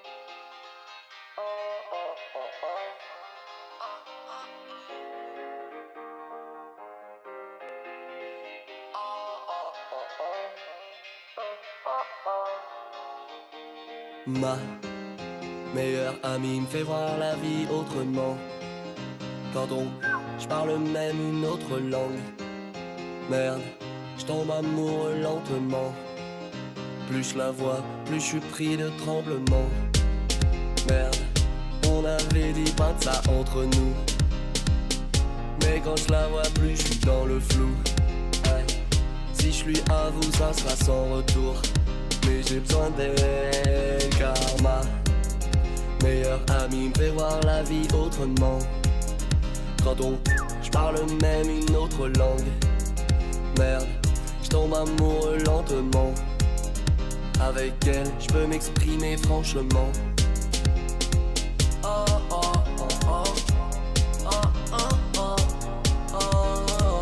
Ma meilleure amie me fait voir la vie autrement. Quand je parle même une autre langue. Merde, je tombe amoureux lentement. Plus je la vois, plus je suis pris de tremblement. Merde, on avait dit pas de ça entre nous. Mais quand je la vois plus, je suis dans le flou. Ouais. Si je lui avoue, ça sera sans retour. Mais j'ai besoin d'elle, car ma meilleure amie me fait voir la vie autrement. Quand je parle même une autre langue. Merde, je tombe amoureux lentement. Avec elle, je peux m'exprimer franchement. Oh oh oh oh. Oh oh oh. Oh oh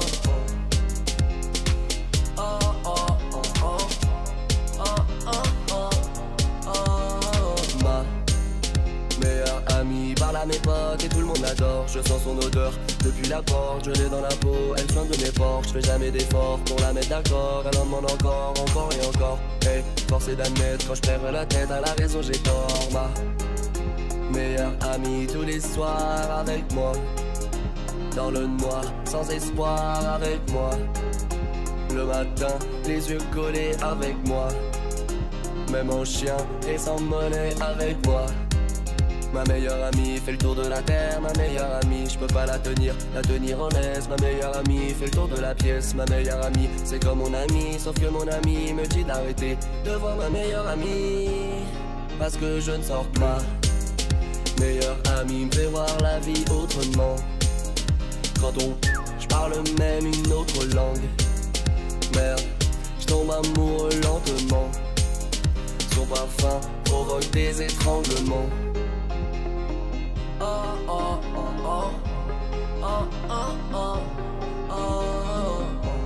oh. Oh oh oh oh. Oh oh oh. Ma meilleure amie parle à mes potes et tout le monde l'adore. Je sens son odeur depuis la porte, je l'ai dans la peau. Elle soigne de mes portes, je fais jamais d'efforts pour la mettre d'accord. Elle en demande encore, encore et encore. Hey, force est d'admettre, quand je perds la tête à la raison j'ai tort. Ma meilleure amie tous les soirs avec moi. Dans le noir, sans espoir avec moi. Le matin, les yeux collés avec moi. Même en chien et sans monnaie avec moi. Ma meilleure amie fait le tour de la terre, ma meilleure amie, je peux pas la tenir en laisse. Ma meilleure amie fait le tour de la pièce, ma meilleure amie, c'est comme mon ami, sauf que mon ami me dit d'arrêter de voir ma meilleure amie, parce que je ne sors pas. Meilleure amie me fait voir la vie autrement. Quand je parle même une autre langue. Merde, je tombe amoureux lentement. Son parfum provoque des étranglements. Oh oh oh oh. Oh oh oh. Oh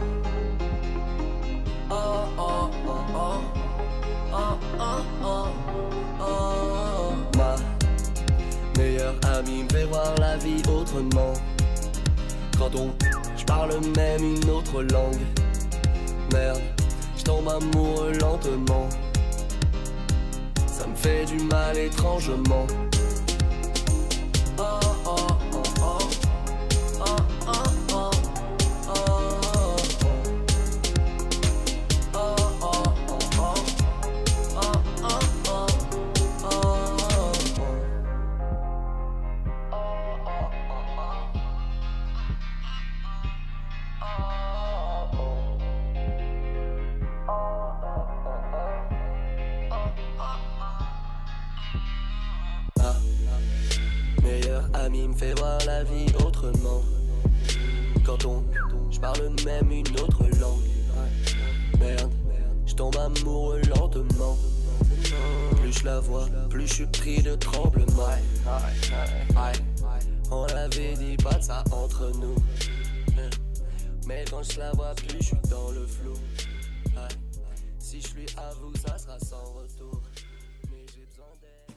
oh oh oh. Oh oh oh. Oh. Ma meilleure amie me fait voir la vie autrement. Quand je parle même une autre langue. Merde, je tombe amoureux lentement. Ça me fait du mal étrangement. Oh oh oh oh. Oh oh oh. Oh oh oh. Oh oh oh. Oh oh oh. Meilleure amie me fait voir la vie autrement. Quand je parle même une autre langue. Merde, je tombe amoureux lentement. Plus je la vois, plus je suis pris de tremblement. On l'avait dit pas de ça entre nous. Mais quand je la vois plus, je suis dans le flou. Si je lui avoue, ça sera sans retour. Mais j'ai besoin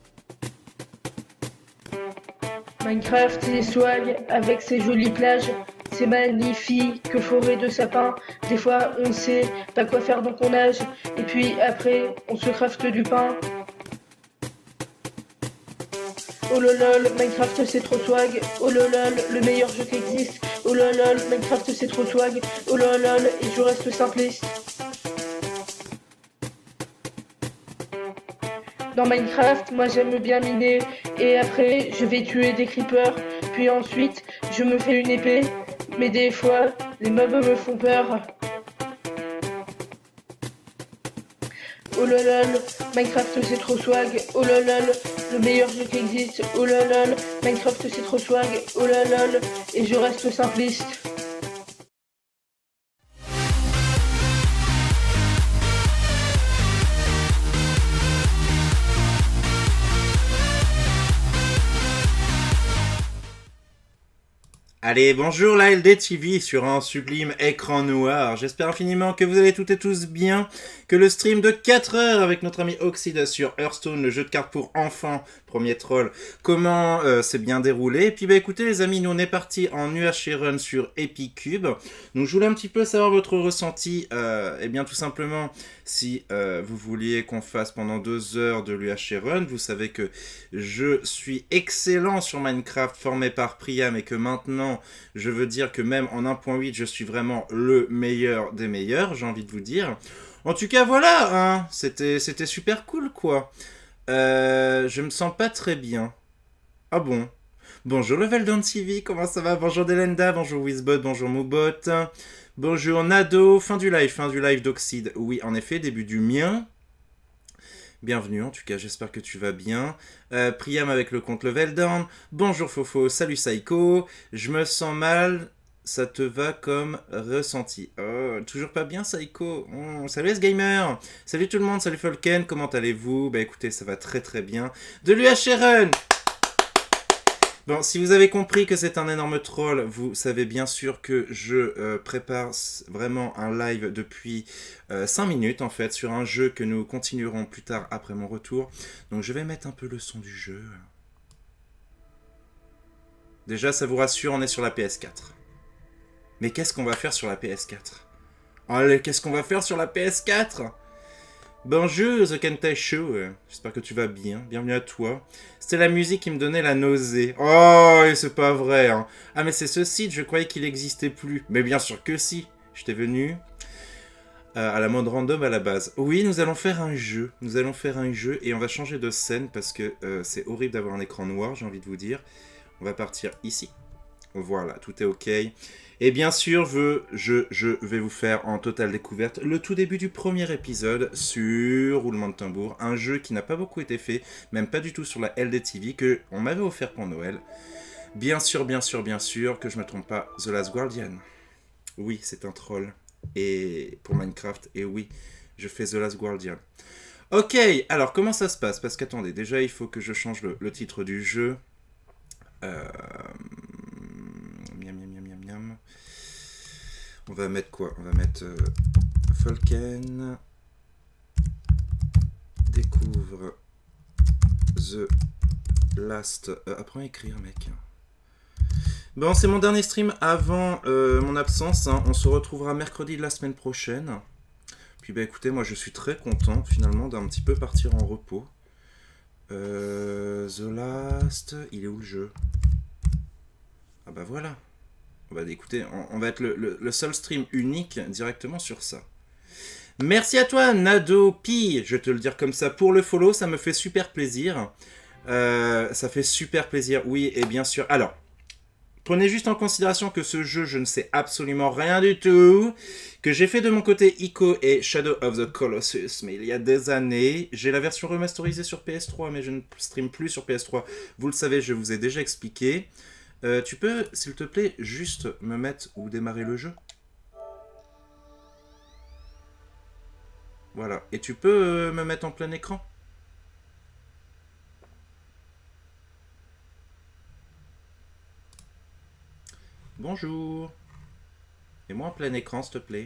d'elle. Minecraft, c'est swag avec ses jolies plages, ses magnifiques forêts de sapins. Des fois, on sait pas quoi faire dans ton âge, et puis après, on se crafte du pain. Oh lolol, Minecraft c'est trop swag. Oh lolol, le meilleur jeu qui existe. Oh lolol, Minecraft c'est trop swag. Oh lolol, et je reste simpliste. Dans Minecraft, moi j'aime bien miner, et après je vais tuer des creepers, puis ensuite je me fais une épée, mais des fois les mobs me font peur. Oh lolol, Minecraft c'est trop swag. Oh lolol, le meilleur jeu qui existe. Oh lolol, Minecraft c'est trop swag. Oh lolol, et je reste simpliste. Allez, bonjour la LD TV sur un sublime écran noir. J'espère infiniment que vous allez toutes et tous bien, que le stream de 4 heures avec notre ami Oxide sur Hearthstone, le jeu de cartes pour enfants, premier troll, comment s'est bien déroulé. Et puis bah écoutez les amis, nous on est parti en UHC Run sur Epicube. Donc je voulais un petit peu savoir votre ressenti, et bien tout simplement si vous vouliez qu'on fasse pendant 2 heures de l'UHC Run. Vous savez que je suis excellent sur Minecraft, formé par Priam, et que maintenant je veux dire que même en 1.8 je suis vraiment le meilleur des meilleurs, j'ai envie de vous dire. En tout cas voilà, hein, c'était super cool quoi. Je me sens pas très bien. Ah bon? Bonjour Leveldown TV, comment ça va? Bonjour Delenda, bonjour Wizbot, bonjour Moobot. Bonjour Nado, fin du live d'Oxide. Oui, en effet, début du mien. Bienvenue, en tout cas, j'espère que tu vas bien. Priam avec le compte Leveldown. Bonjour Fofo, salut Psycho. Je me sens mal, ça te va comme ressenti. Oh, toujours pas bien Psycho. Salut S-Gamer. Salut tout le monde, salut Falken, comment allez-vous? Bah écoutez, ça va très très bien. De l'UHC Run. Bon, si vous avez compris que c'est un énorme troll, vous savez bien sûr que je prépare vraiment un live depuis 5 minutes en fait, sur un jeu que nous continuerons plus tard après mon retour. Donc je vais mettre un peu le son du jeu. Déjà, ça vous rassure, on est sur la PS4. Mais qu'est-ce qu'on va faire sur la PS4? Allez, qu'est-ce qu'on va faire sur la PS4? Bonjour The Kentai Show, j'espère que tu vas bien, bienvenue à toi. C'était la musique qui me donnait la nausée. Oh, et c'est pas vrai, hein. Ah mais c'est ce site, je croyais qu'il n'existait plus. Mais bien sûr que si, j'étais venu à la mode random à la base. Oui, nous allons faire un jeu, et on va changer de scène parce que c'est horrible d'avoir un écran noir, j'ai envie de vous dire. On va partir ici. Voilà, tout est ok. Et bien sûr, je vais vous faire en totale découverte le tout début du premier épisode sur Roulement de Tambour, un jeu qui n'a pas beaucoup été fait, même pas du tout sur la LDTV, que on m'avait offert pour Noël. Bien sûr que je me trompe pas, The Last Guardian. Oui, c'est un troll. Et pour Minecraft, et oui, je fais The Last Guardian. Ok, alors comment ça se passe? Parce qu'attendez, déjà il faut que je change le titre du jeu. Miam, miam, miam, miam, miam. On va mettre quoi? On va mettre Falken découvre The Last... apprends à écrire, mec. Bon, c'est mon dernier stream avant mon absence. Hein. On se retrouvera mercredi de la semaine prochaine. Puis bah écoutez, moi je suis très content finalement d'un petit peu partir en repos. The Last... Il est où le jeu? Ah bah voilà. Bah écoutez, on va être le seul stream unique directement sur ça. Merci à toi, Nado Pi, je vais te le dire comme ça, pour le follow, ça me fait super plaisir. Ça fait super plaisir, oui, et bien sûr. Alors, prenez juste en considération que ce jeu, je ne sais absolument rien du tout. Que j'ai fait de mon côté Ico et Shadow of the Colossus, mais il y a des années. J'ai la version remasterisée sur PS3, mais je ne stream plus sur PS3. Vous le savez, je vous ai déjà expliqué. Tu peux, s'il te plaît, juste me mettre ou démarrer le jeu? Voilà. Et tu peux me mettre en plein écran? Bonjour. Et moi en plein écran, s'il te plaît.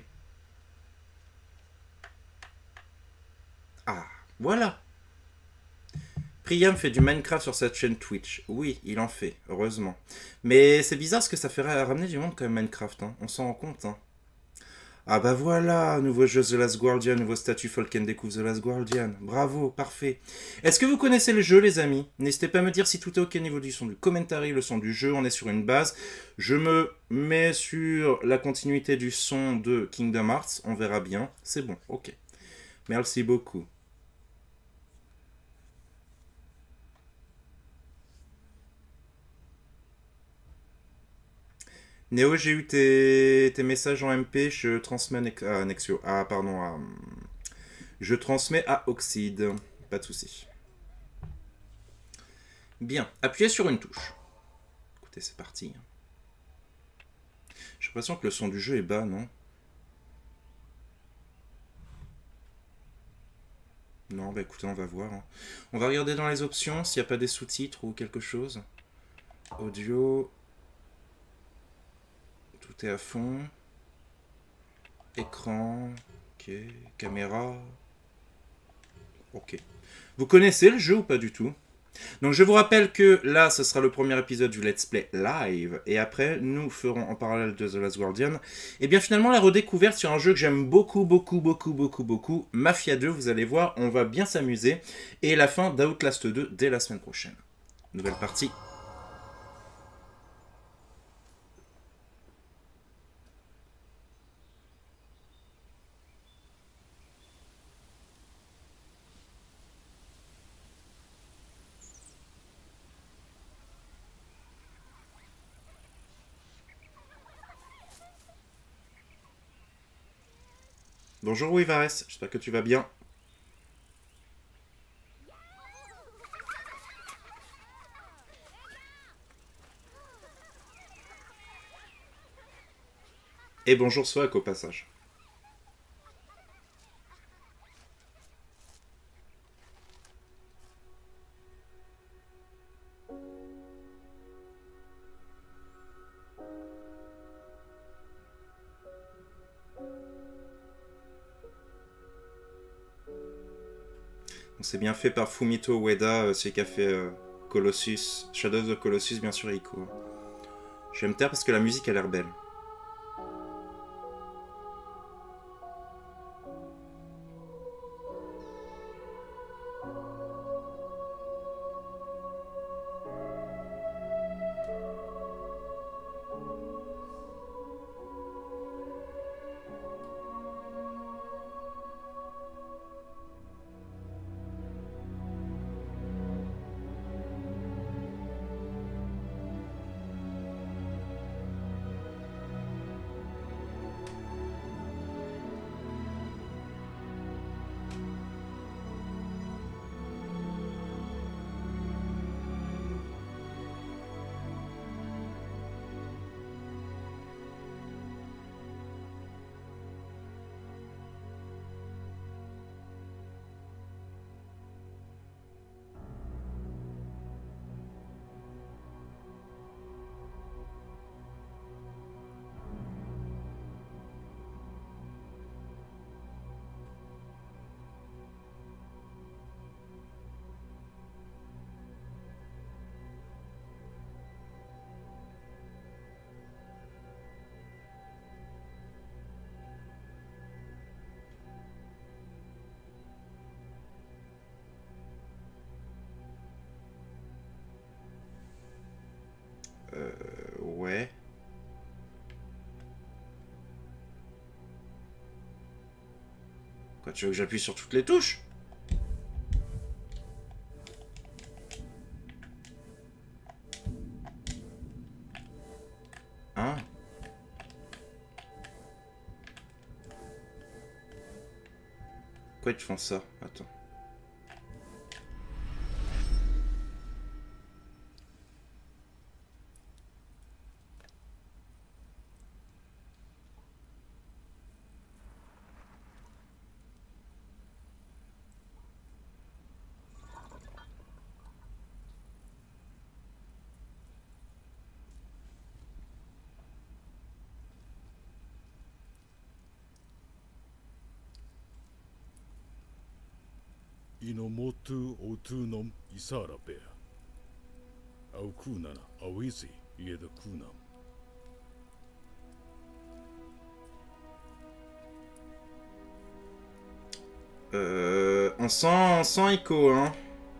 Ah, voilà. Priam fait du Minecraft sur cette chaîne Twitch. Oui, il en fait, heureusement. Mais c'est bizarre ce que ça ferait ramener du monde quand même Minecraft, hein. On s'en rend compte, hein. Ah bah voilà, nouveau jeu The Last Guardian, nouveau statut Falken découvre The Last Guardian. Bravo, parfait. Est-ce que vous connaissez le jeu les amis? N'hésitez pas à me dire si tout est ok au niveau du son du commentary, le son du jeu, on est sur une base. Je me mets sur la continuité du son de Kingdom Hearts, on verra bien. C'est bon, ok. Merci beaucoup. Néo, j'ai eu tes messages en MP, je transmets à Nexio. Ah, pardon, je transmets à Oxide. Pas de souci. Bien, appuyez sur une touche. Écoutez, c'est parti. J'ai l'impression que le son du jeu est bas, non? Non, bah écoutez, on va voir. Hein. On va regarder dans les options s'il n'y a pas des sous-titres ou quelque chose. Audio... Tout est à fond. Écran. Ok. Ok, caméra. Ok. Vous connaissez le jeu ou pas du tout? Donc je vous rappelle que là, ce sera le premier épisode du Let's Play live, et après, nous ferons en parallèle de The Last Guardian, et bien finalement la redécouverte sur un jeu que j'aime beaucoup, Mafia 2, vous allez voir, on va bien s'amuser, et la fin d'Outlast 2 dès la semaine prochaine. Nouvelle partie. Bonjour Wivares, j'espère que tu vas bien. Et bonjour Swag au passage. C'est bien fait par Fumito Ueda, celui qui a fait Colossus, Shadow of the Colossus, bien sûr, Ico. J'aime taire parce que la musique a l'air belle. Ouais. Quoi, tu veux que j'appuie sur toutes les touches? Hein? Pourquoi ils te font ça? Attends. Inomotu otunum isarapea. Au kunana, au isi, ieda kunam. On sent Ico, hein.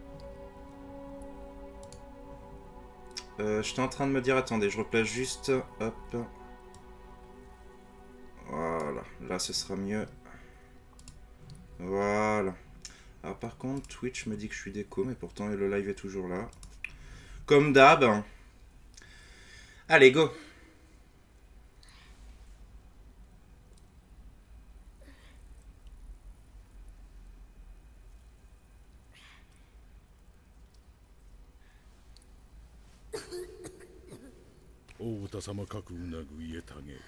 J'étais en train de me dire, attendez, je replace juste, hop. Voilà, là ce sera mieux. Voilà. Alors par contre, Twitch me dit que je suis déco, mais pourtant le live est toujours là. Comme d'hab. Allez, go. Ota-sama kaku unagu ietage.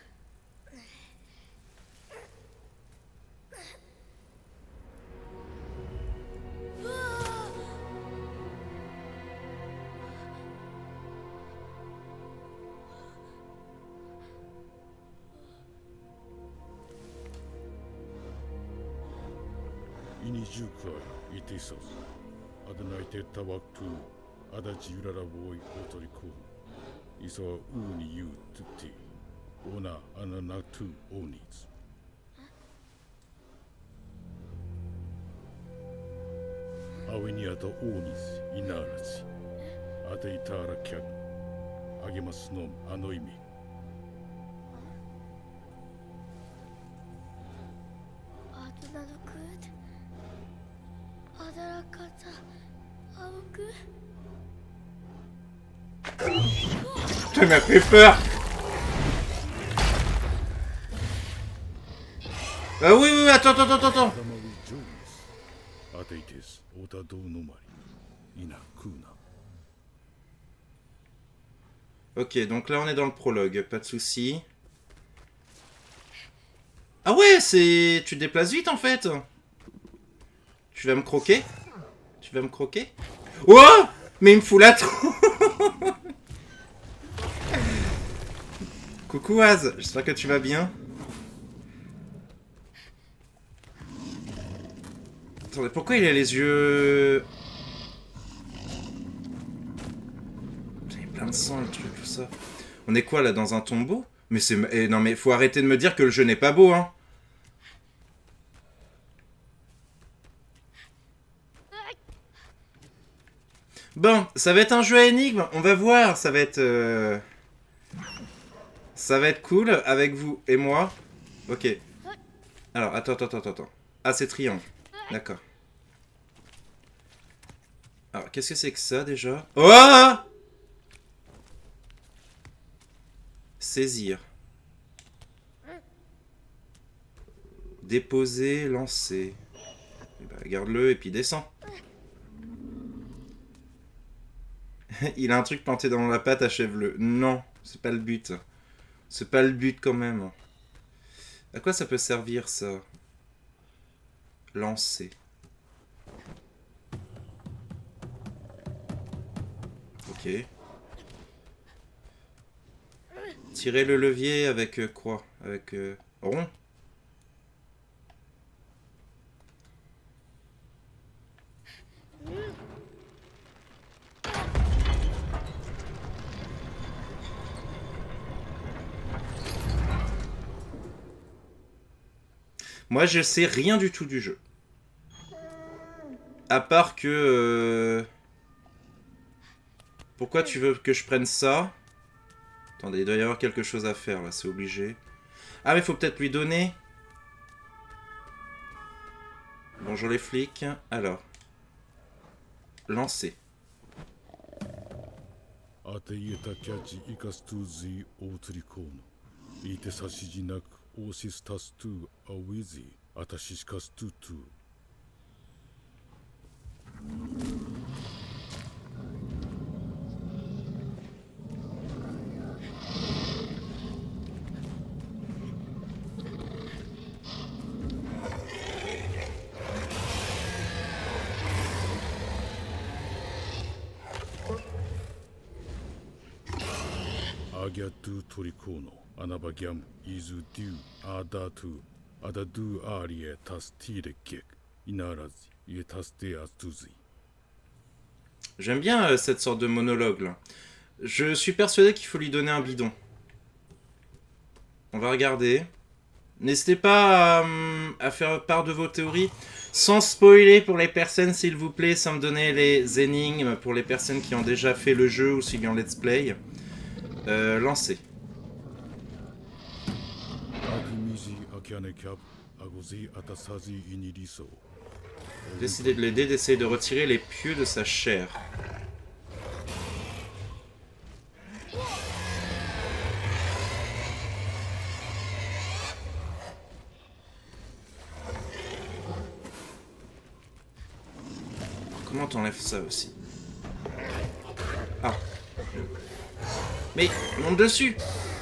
Ijuka itisos. Adnaite tawaktu. Adajurara boy otoriko. Iso uni you tutti. Ona ananatu onis. Awiniata onis inarachi. Adeitara kyak. Agimasu no ano imi. Ça m'a fait peur. Ah oui, oui, attends. Ok, donc là on est dans le prologue, pas de soucis. Ah ouais, c'est... Tu te déplaces vite en fait. Tu vas me croquer? Tu vas me croquer? Oh! Mais il me fout la tronche. Coucou Az, j'espère que tu vas bien. Attendez, pourquoi il a les yeux... Il y a plein de sang, le truc, tout ça. On est quoi, là, dans un tombeau? Mais c'est... Eh, non, mais faut arrêter de me dire que le jeu n'est pas beau, hein. Bon, ça va être un jeu à énigmes, on va voir, ça va être... Ça va être cool, avec vous et moi. Ok. Alors, attends. Ah, c'est triangle. D'accord. Alors, qu'est-ce que c'est que ça, déjà? Oh! Saisir. Déposer, lancer. Eh ben, garde-le et puis descends. Il a un truc planté dans la patte, achève-le. Non, c'est pas le but. C'est pas le but quand même. À quoi ça peut servir, ça? Lancer. Ok. Tirer le levier avec quoi? Avec rond? Moi, je sais rien du tout du jeu. À part que... Pourquoi tu veux que je prenne ça? Attendez, il doit y avoir quelque chose à faire, là, c'est obligé. Ah, mais il faut peut-être lui donner... Bonjour les flics. Alors. Lancer. Agiatu torikono, anabagiam izu du adatu, adadu arie tastire kek, inarazi, yetaste astuzi. J'aime bien cette sorte de monologue là. Je suis persuadé qu'il faut lui donner un bidon. On va regarder. N'hésitez pas à faire part de vos théories. Sans spoiler pour les personnes, s'il vous plaît, sans me donner les énigmes pour les personnes qui ont déjà fait le jeu ou suivi en let's play. Lancer. Décidez de l'aider, d'essayer de retirer les pieux de sa chair. Comment t'enlèves ça aussi? Ah. Mais, monte dessus!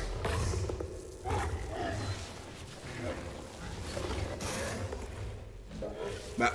Bah.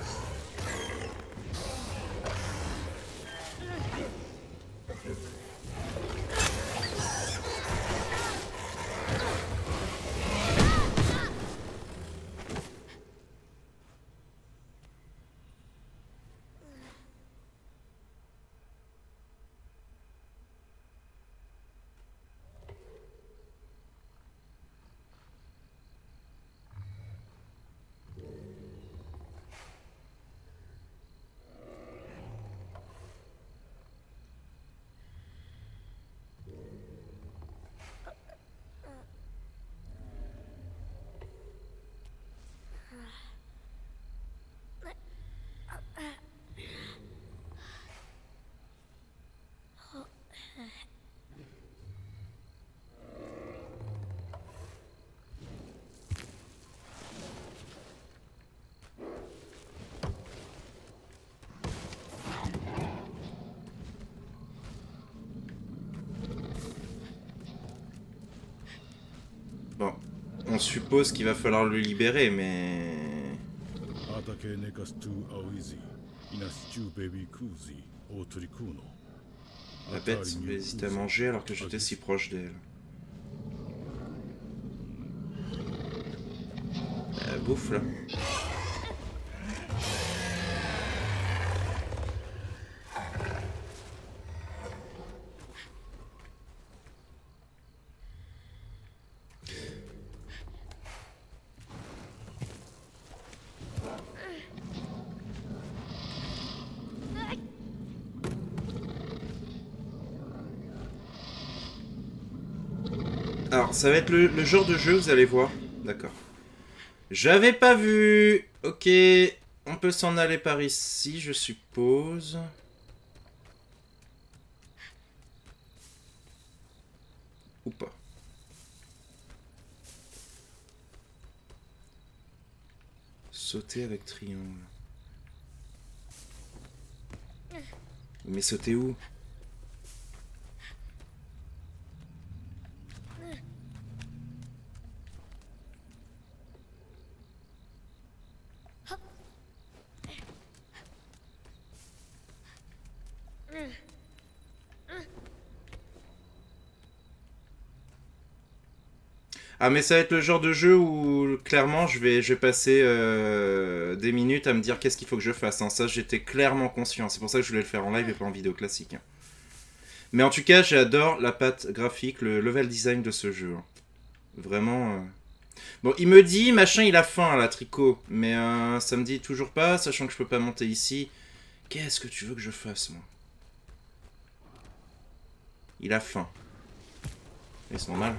suppose qu'il va falloir le libérer, mais... La bête semble hésiter à manger alors que j'étais si proche d'elle. Bouffe là. Alors, ça va être le genre de jeu, vous allez voir. D'accord. J'avais pas vu. Ok, on peut s'en aller par ici, je suppose. Ou pas. Sauter avec triangle. Mais sauter où? Ah mais ça va être le genre de jeu où clairement je vais passer des minutes à me dire qu'est-ce qu'il faut que je fasse. Hein. Ça j'étais clairement conscient, c'est pour ça que je voulais le faire en live et pas en vidéo classique. Hein. Mais en tout cas j'adore la patte graphique, le level design de ce jeu. Hein. Vraiment... Bon il me dit machin il a faim là Tricot, mais ça me dit toujours pas, sachant que je peux pas monter ici. Qu'est-ce que tu veux que je fasse moi? Il a faim. Et c'est normal.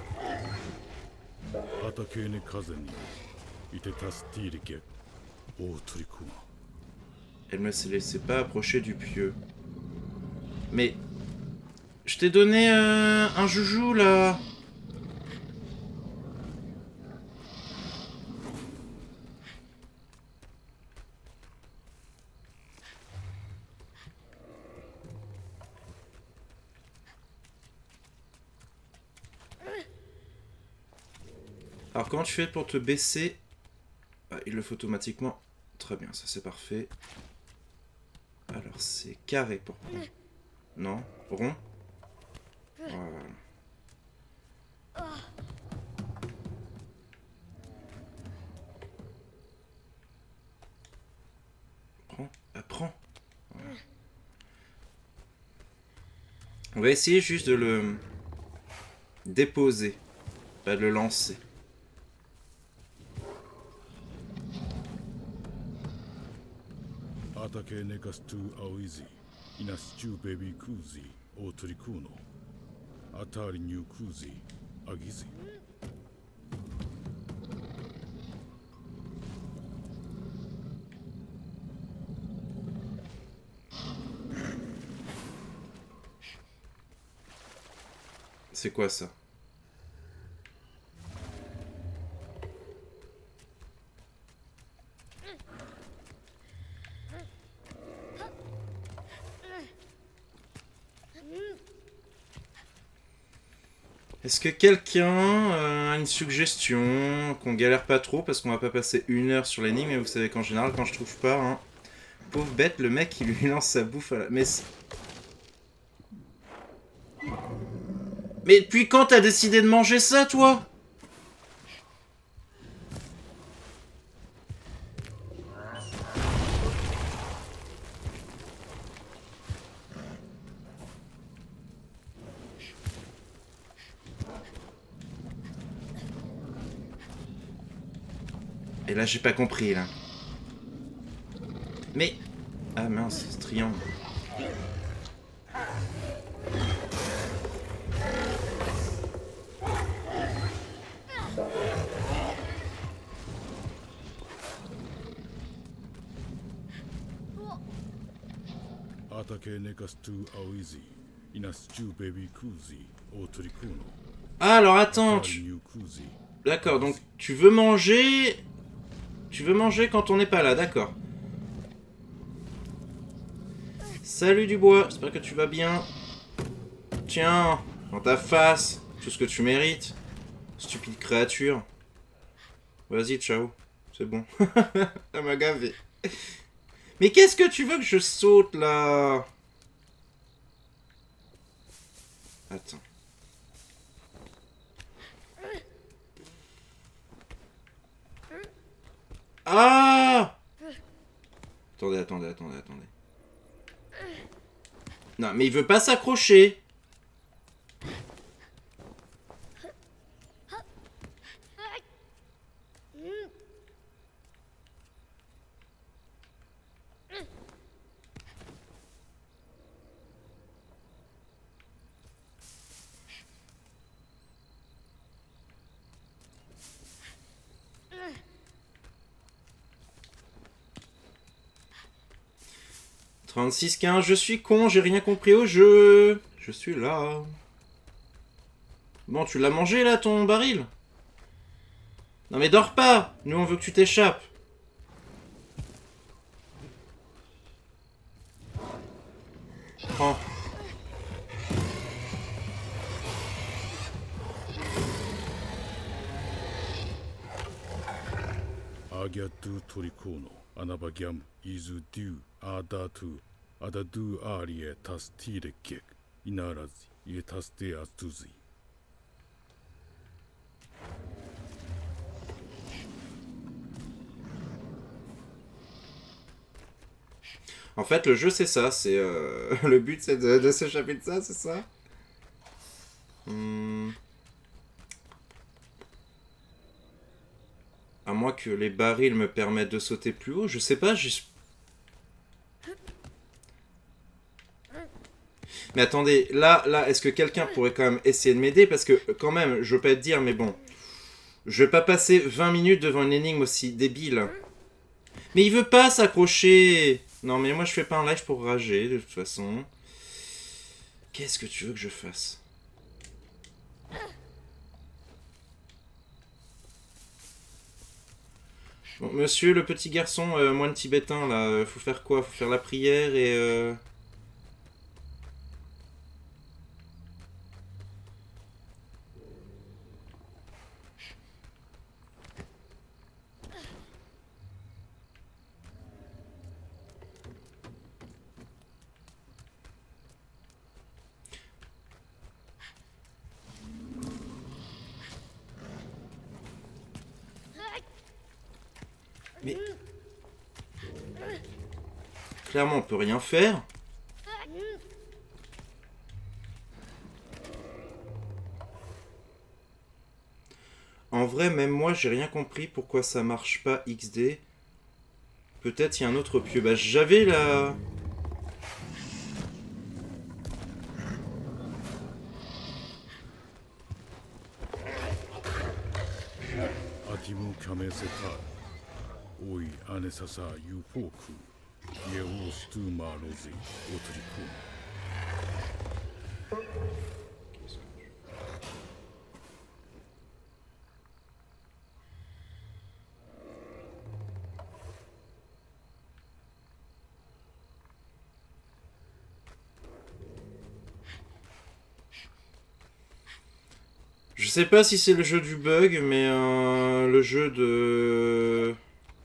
Elle me laissait pas approcher du pieu. Mais... Je t'ai donné un joujou là. Alors comment tu fais pour te baisser? Ah, il le fait automatiquement. Très bien, ça c'est parfait. Alors c'est carré pour prendre. Non, rond. Voilà. Prends, prends. Voilà. On va essayer juste de le déposer, pas de le lancer. C'est quoi ça? Est-ce que quelqu'un a une suggestion, qu'on galère pas trop, parce qu'on va pas passer 1 heure sur l'énigme, et vous savez qu'en général, quand je trouve pas, hein, pauvre bête, le mec, il lui lance sa bouffe à la... Mais depuis quand t'as décidé de manger ça, toi? Et là, j'ai pas compris, là. Mais... Ah mince, c'est triangle. Ah, alors attends, D'accord, donc tu veux manger... Tu veux manger quand on n'est pas là, d'accord. Salut Dubois, j'espère que tu vas bien. Tiens, dans ta face, tout ce que tu mérites. Stupide créature. Vas-y, ciao. C'est bon. Elle m'a gavé. Mais qu'est-ce que tu veux que je saute, là? Attends. Ah! Attendez. Non, mais il veut pas s'accrocher. « 36-15, je suis con, j'ai rien compris au jeu. Je suis là. » Bon, tu l'as mangé, là, ton baril? Non mais dors pas. Nous, on veut que tu t'échappes. Prends. Agiatu Torikono, Anabagiam, Izu Du, Adatu, Adadu Arie Tastire Kek, Inarazi, Yetaste Astuzi. En fait, le jeu, c'est ça. C'est le but, c'est de s'échapper de ça, c'est ça. À moins que les barils me permettent de sauter plus haut, je sais pas. Mais attendez, là, est-ce que quelqu'un pourrait quand même essayer de m'aider? Parce que, quand même, je veux pas te dire, mais bon. Je vais pas passer 20 minutes devant une énigme aussi débile. Mais il veut pas s'accrocher. Non, mais moi, je fais pas un live pour rager, de toute façon. Qu'est-ce que tu veux que je fasse? Bon, monsieur, le petit garçon, moine tibétain, là, faut faire quoi? Faut faire la prière et... Mais... Clairement, on peut rien faire. En vrai, même moi, j'ai rien compris pourquoi ça marche pas XD. Peut-être il y a un autre pieu. Bah, j'avais la... Atimu Kamesetai, Oi Anesasa Yufoku, Yeo Stuma Rosi, Otriko. Je sais pas si c'est le jeu du bug, mais le jeu de...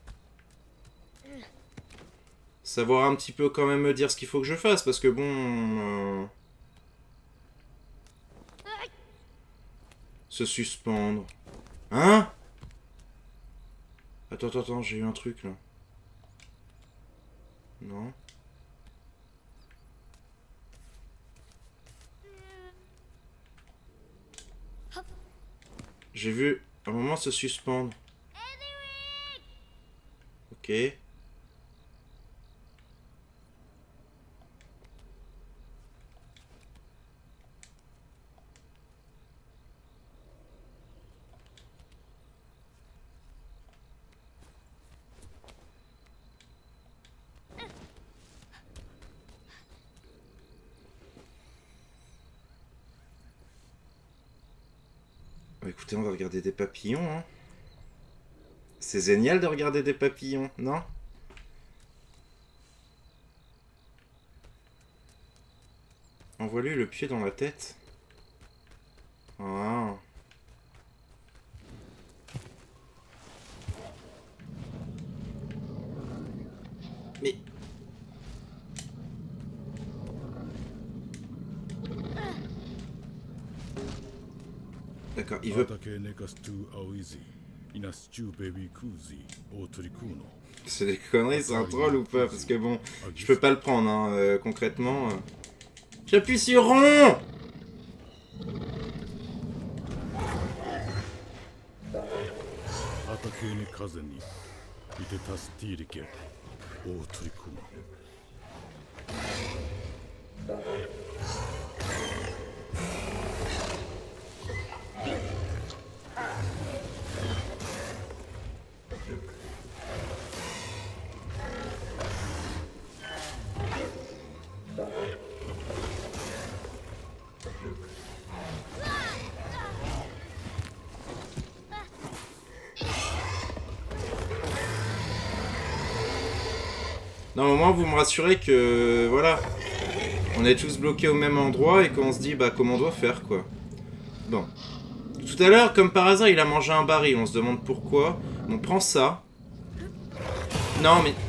Savoir un petit peu quand même me dire ce qu'il faut que je fasse, parce que bon... Se suspendre. Hein? Attends, j'ai eu un truc là. Non. J'ai vu un moment se suspendre. Ok. Écoutez, on va regarder des papillons, hein. C'est génial de regarder des papillons, non? Envoie-lui le pied dans la tête. Ah. Mais... D'accord, il veut... C'est des conneries, c'est un troll ou pas? Parce que bon, je peux pas le prendre, hein, concrètement. J'appuie sur rond! Non, au moins vous me rassurez que voilà, on est tous bloqués au même endroit et qu'on se dit bah comment on doit faire quoi. Bon. Tout à l'heure, comme par hasard, il a mangé un baril, on se demande pourquoi. On prend ça. Non mais...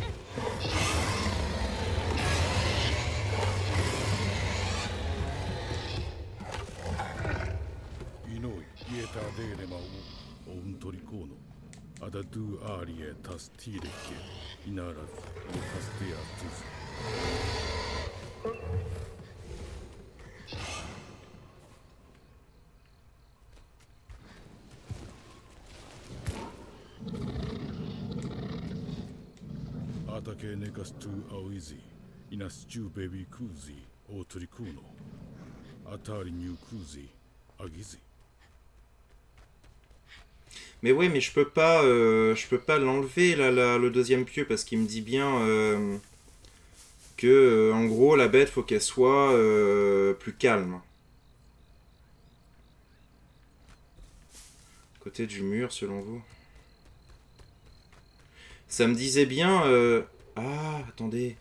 Mais ouais, mais je peux pas l'enlever là, le deuxième pieu parce qu'il me dit bien que en gros la bête faut qu'elle soit plus calme. Côté du mur selon vous. Ça me disait bien ah, attendez.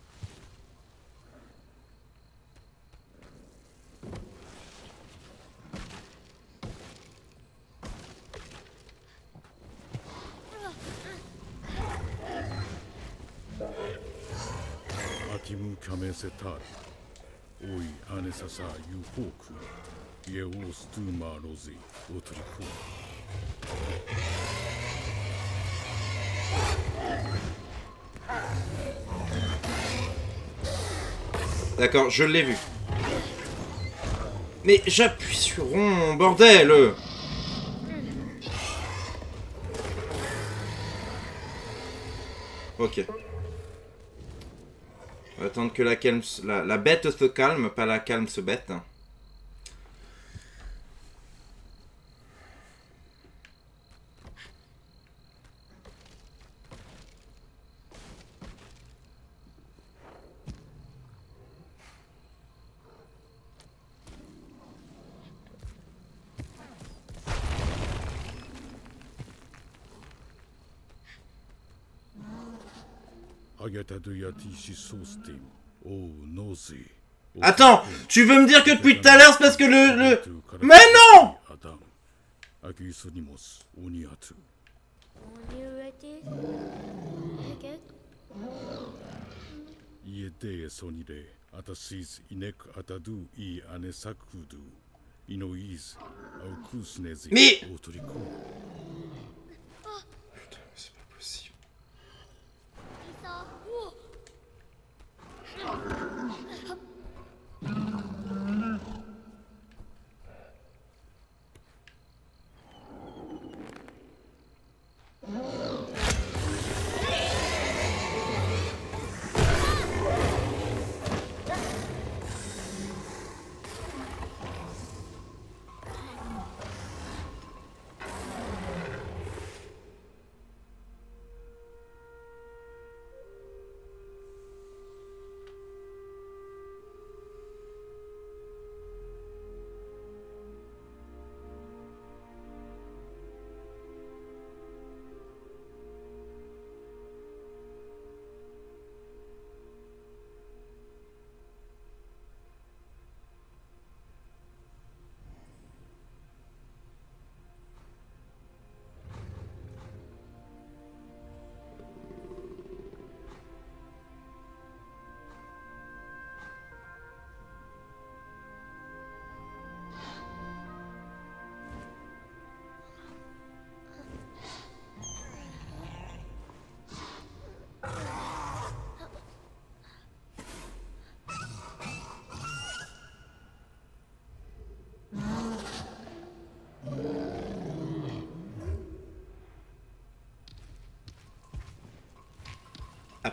D'accord, je l'ai vu. Mais j'appuie sur rond, bordel! Ok. On va attendre que la bête se calme, pas la calme se bête. Attends, tu veux me dire que depuis tout à l'heure c'est parce que le... Mais non! Mais... C'est pas possible.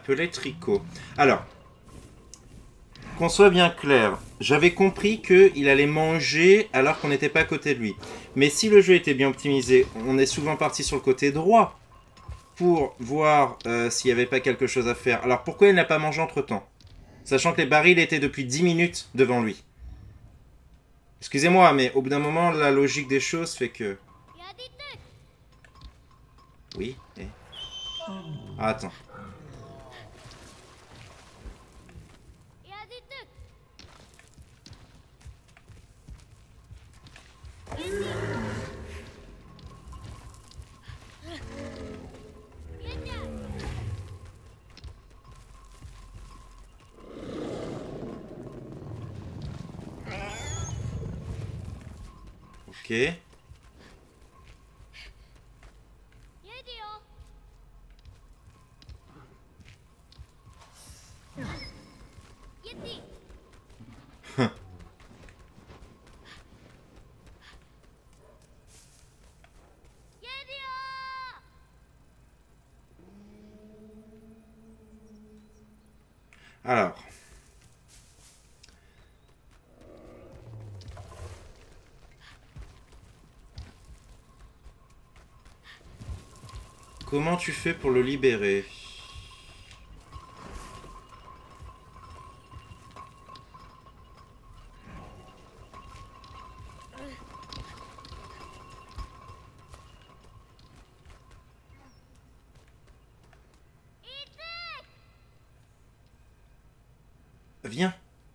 appelé Tricot. Alors, qu'on soit bien clair, j'avais compris qu'il allait manger alors qu'on n'était pas à côté de lui. Mais si le jeu était bien optimisé, on est souvent parti sur le côté droit pour voir s'il n'y avait pas quelque chose à faire. Alors pourquoi il n'a pas mangé entre-temps? Sachant que les barils étaient depuis 10 minutes devant lui. Excusez-moi, mais au bout d'un moment, la logique des choses fait que... Oui, et... Ah, attends. Ok. Alors. Comment tu fais pour le libérer? Viens.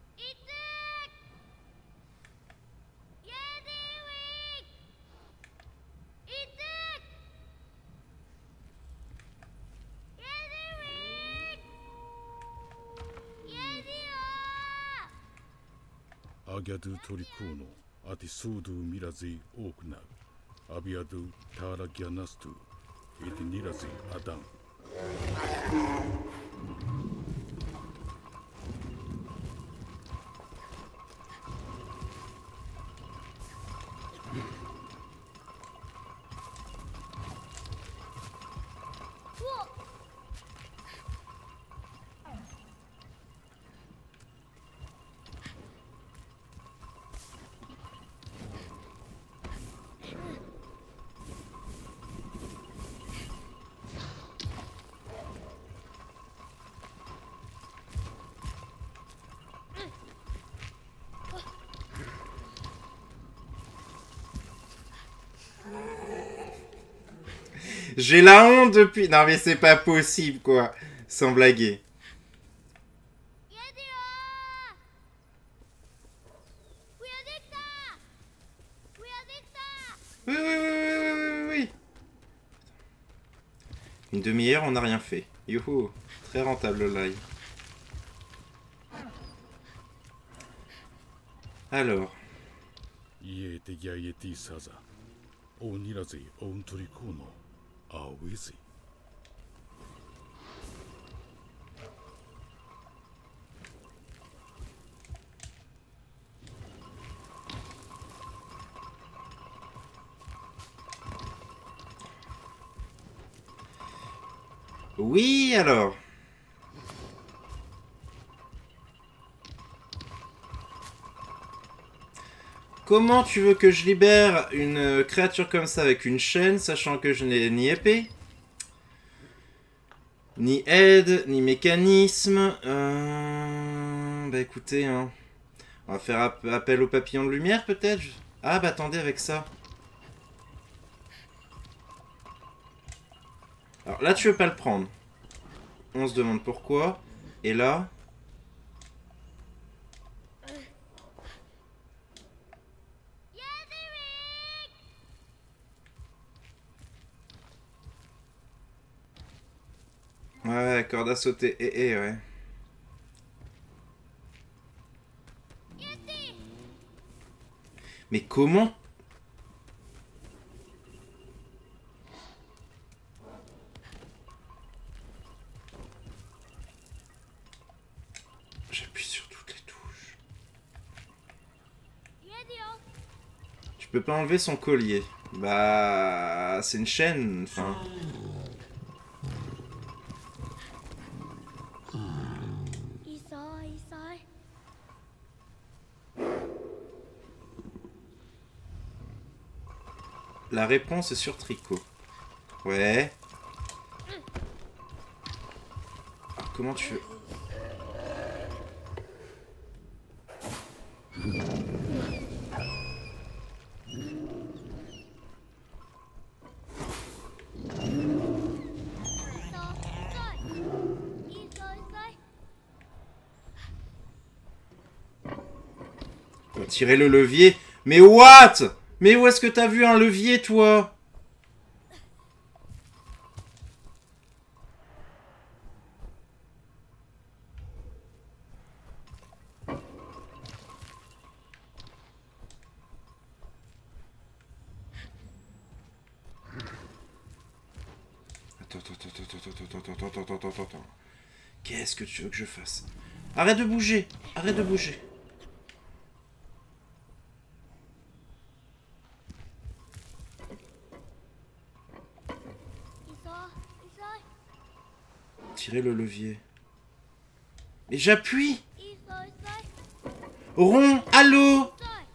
Agyadu Torikuno, Atisudu Mirazi Okna, Abiadu Taraganastu, Idinirazi Adam. J'ai la honte depuis... Non mais c'est pas possible quoi. Sans blaguer. Oui, oui, oui, oui, oui, oui. Une demi-heure, on n'a rien fait. Youhou. Très rentable le live. Alors. Yete Yayeti Saza, Onirazi Ontorikuno, Awizi. Oui, alors. Comment tu veux que je libère une créature comme ça avec une chaîne, sachant que je n'ai ni épée, ni aide, ni mécanisme. Bah écoutez, hein. On va faire appel au papillon de lumière peut-être. Ah bah attendez avec ça. Alors là tu veux pas le prendre. On se demande pourquoi. Et là... Ouais, corde à sauter. Ouais. Mais comment? J'appuie sur toutes les touches. Tu peux pas enlever son collier. Bah... c'est une chaîne, enfin... La réponse est sur Tricot. Ouais. Alors, comment tu... Tirer le levier. Mais what? Mais où est-ce que t'as vu un levier, toi? Attends. Qu'est-ce que tu veux que je fasse? Arrête de bouger. Arrête de bouger. Tirer le levier. Mais j'appuie. Rond, allô?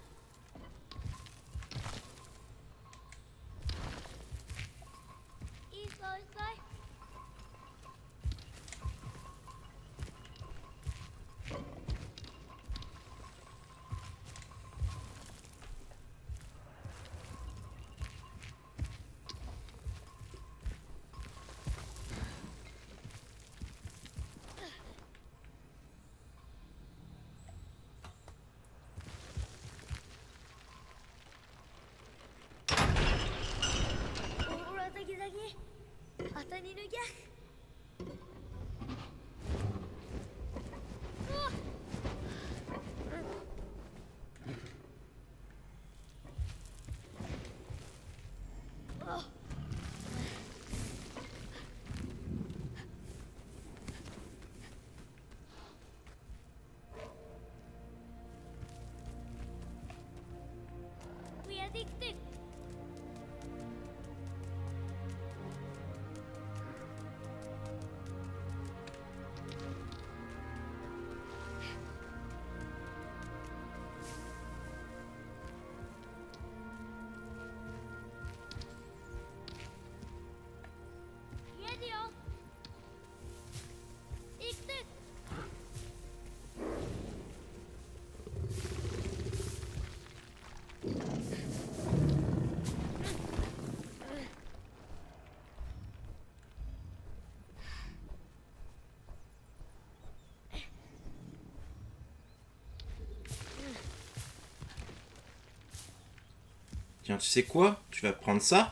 Tiens, tu sais quoi? Tu vas prendre ça.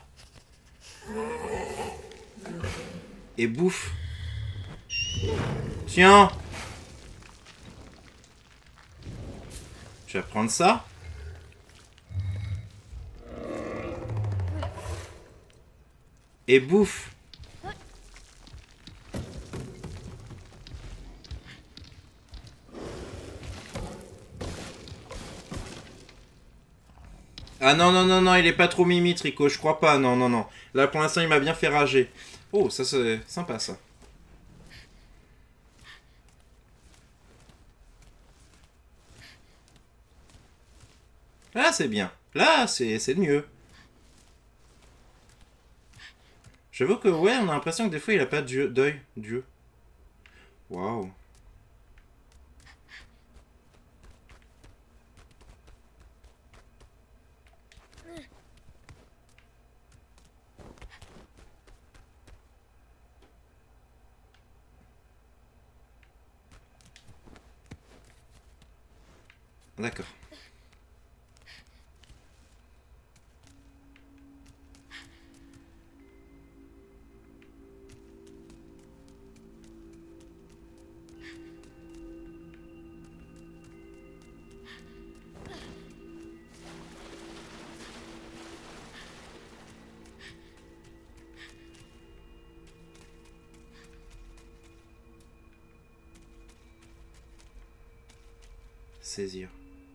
Et bouffe. Tiens. Tu vas prendre ça. Et bouffe. Ah non, il est pas trop mimi, Tricot, je crois pas, non. Là, pour l'instant, il m'a bien fait rager. Oh, ça, c'est sympa, ça. Là, c'est bien. Là, c'est mieux. J'avoue que, ouais, on a l'impression que des fois, il a pas d'œil. Dieu. Waouh. D'accord. Saisir.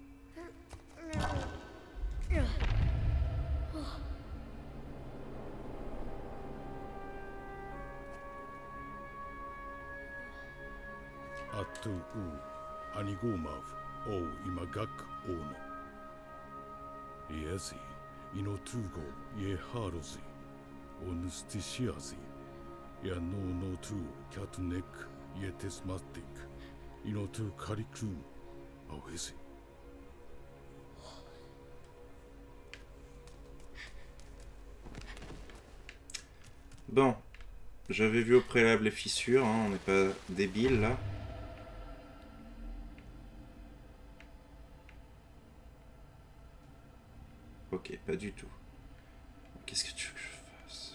Atu u Anigomav o Imagak ono. Iesi, inotugo ye harozi, onustisiazi, ya no tu catneck ye tesmatic, inotu karikun, awezi. Bon, j'avais vu au préalable les fissures, hein, on n'est pas débile là. Ok, pas du tout. Qu'est-ce que tu veux que je fasse?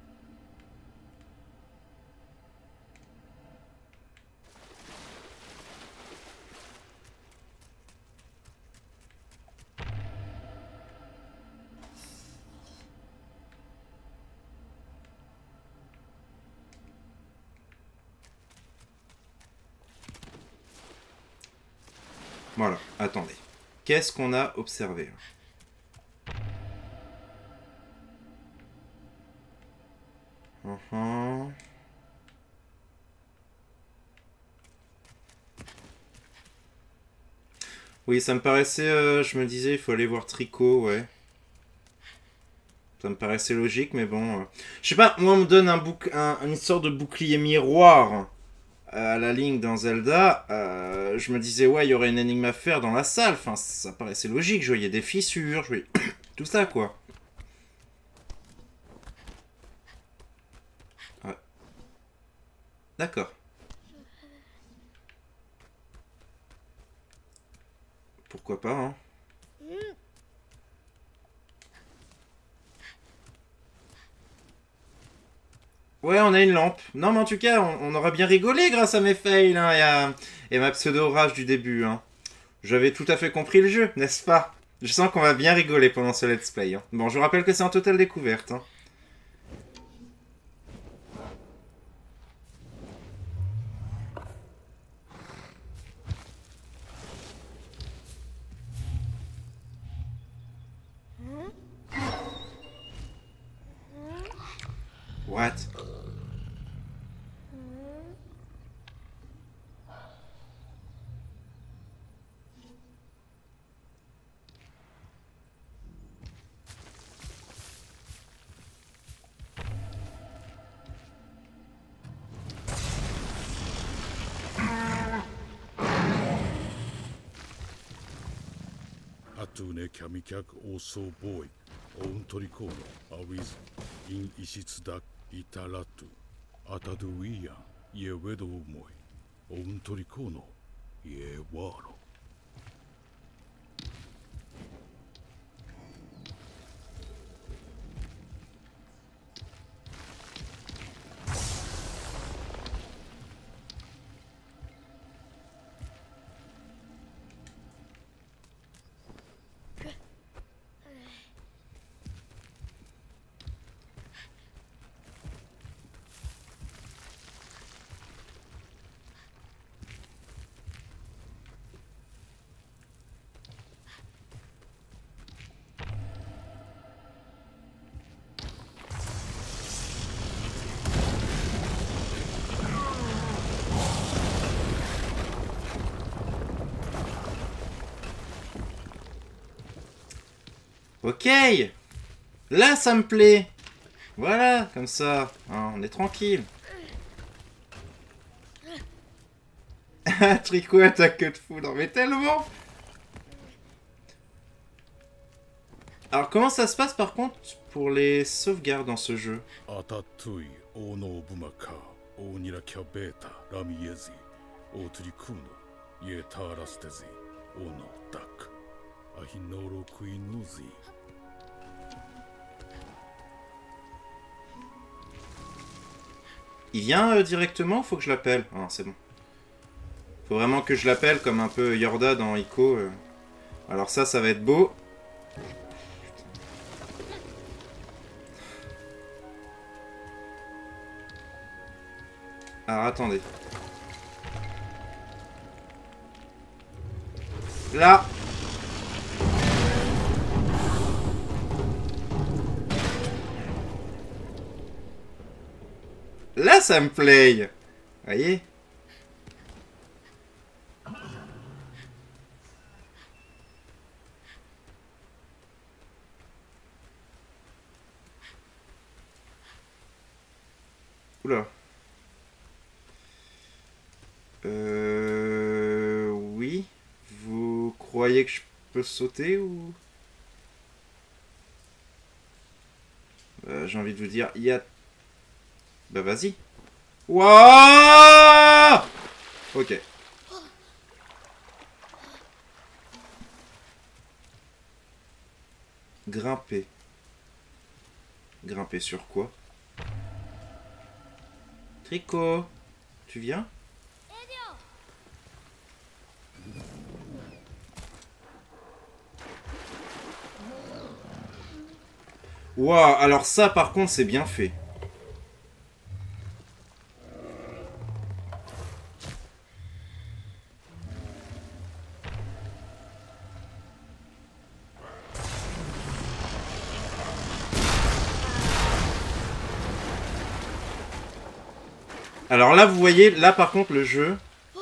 Voilà, attendez. Qu'est-ce qu'on a observé là? Oui, ça me paraissait... je me disais, il faut aller voir Tricot, ouais. Ça me paraissait logique, mais bon... Je sais pas, moi on me donne une sorte de bouclier miroir à la ligne dans Zelda. Je me disais, ouais, il y aurait une énigme à faire dans la salle. Enfin, ça paraissait logique, je voyais des fissures, je voyais... tout ça, quoi. Ouais. D'accord. Pourquoi pas, hein. Ouais, on a une lampe. Non, mais en tout cas, on aura bien rigolé grâce à mes fails hein, et ma pseudo-rage du début. Hein. J'avais tout à fait compris le jeu, n'est-ce pas? Je sens qu'on va bien rigoler pendant ce let's play. Hein. Bon, je vous rappelle que c'est en totale découverte. Hein. What? Atune kamikak also boy, own torikono, awiz, in ishitsudak itaratu, ataduia, ye wedo moi, own torikono, ye waro. Ok. Là, ça me plaît. Voilà, comme ça. Hein, on est tranquille. Tricot attaque de foudre. Mais tellement. Alors, comment ça se passe, par contre, pour les sauvegardes dans ce jeu? Atatui, ono bumaka, onirakia beta, ramiezi, oturikuno, ye tarastezi, ono dak, ahinoro kuinuzi. Il vient directement, faut que je l'appelle. Ah, c'est bon. Faut vraiment que je l'appelle comme un peu Yorda dans Ico. Alors ça va être beau. Alors attendez. Là. Là, ça me plaît. Voyez? Oula. Oui. Vous croyez que je peux sauter ou... j'ai envie de vous dire, il y a... Bah vas-y. Wouah! Ok. Grimper. Grimper sur quoi? Tricot, tu viens? Waouh, alors ça par contre c'est bien fait. Alors là vous voyez, là par contre le jeu...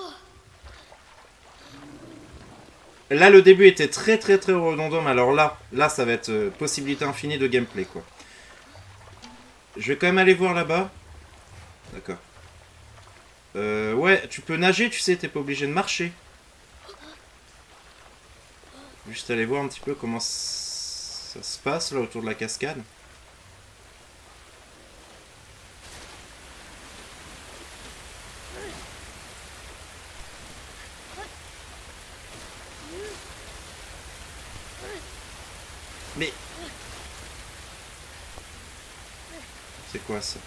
Là le début était très redondant, mais alors là ça va être possibilité infinie de gameplay quoi. Je vais quand même aller voir là-bas. D'accord. Ouais, tu peux nager, tu sais, t'es pas obligé de marcher. Juste aller voir un petit peu comment ça se passe là autour de la cascade. Mais... C'est quoi ça?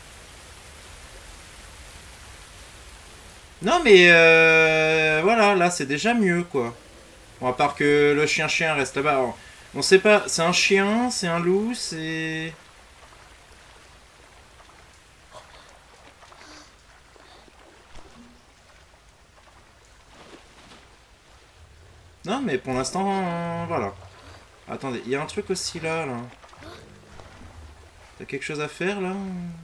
Non mais voilà, là c'est déjà mieux quoi. Bon, à part que le chien reste là-bas. Alors, on sait pas, c'est un chien, c'est un loup, c'est... Non mais pour l'instant, voilà. Attendez, il y a un truc aussi là. T'as quelque chose à faire là?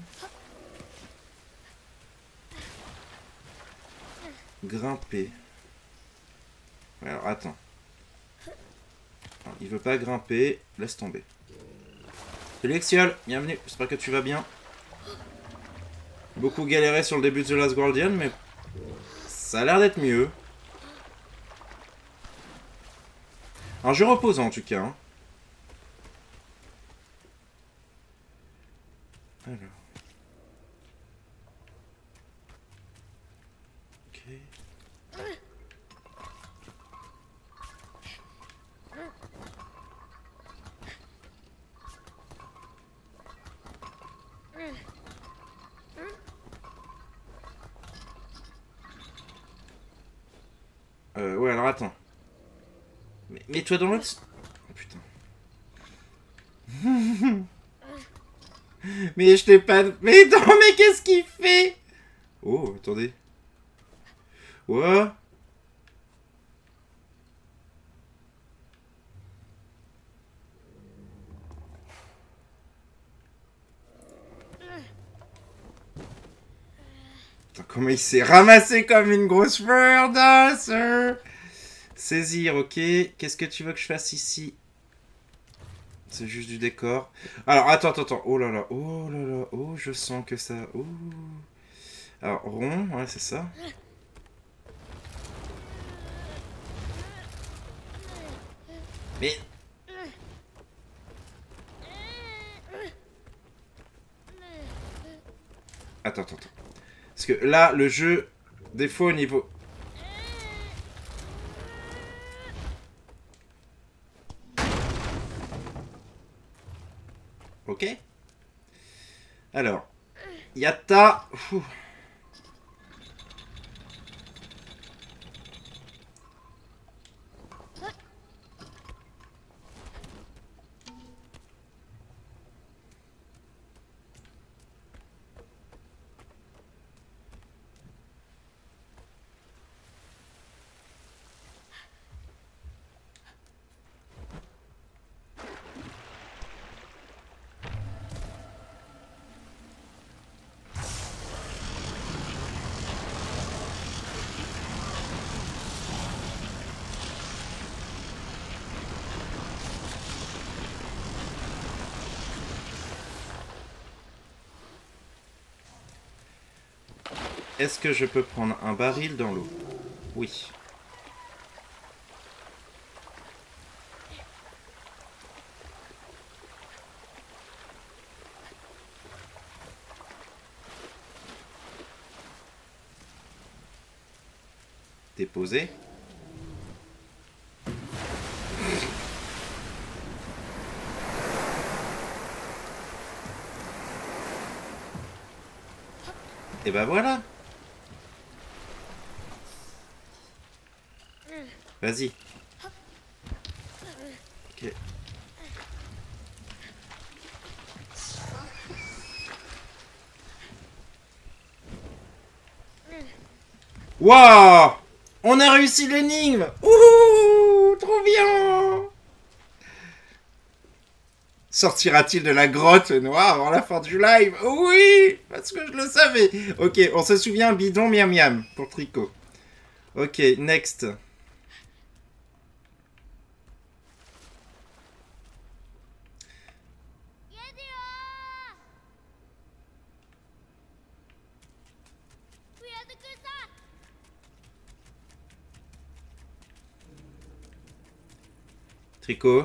Grimper. Ouais, alors attends. Alors, il veut pas grimper, laisse tomber. Salut Exiol, bienvenue, j'espère que tu vas bien. Beaucoup galéré sur le début de The Last Guardian, mais ça a l'air d'être mieux. Un jeu reposant en tout cas. Hein. Alors. Ok. Ouais, alors attends. Mets-toi dans l'autre... Oh putain. Mais je t'ai pas... Mais non, mais qu'est-ce qu'il fait? Oh, attendez. Ouais. Putain, comment il s'est ramassé comme une grosse meurdasse. Saisir, ok. Qu'est-ce que tu veux que je fasse ici? C'est juste du décor. Alors, attends. Oh là là. Oh, je sens que ça... Oh. Alors, rond, ouais, c'est ça. Mais... Attends. Parce que là, le jeu, des fois au niveau... Ok. Alors, Yatta... Ouh. est-ce que je peux prendre un baril dans l'eau? Oui. Déposer. Et ben voilà. Vas-y. Ok. Waouh! On a réussi l'énigme! Ouh! Trop bien! Sortira-t-il de la grotte noire avant la fin du live? Oui! Parce que je le savais! Ok, on se souvient, bidon miam miam pour Tricot. Ok, next. Tricot.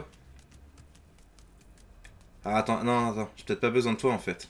Ah, attends, non, attends, j'ai peut-être pas besoin de toi en fait.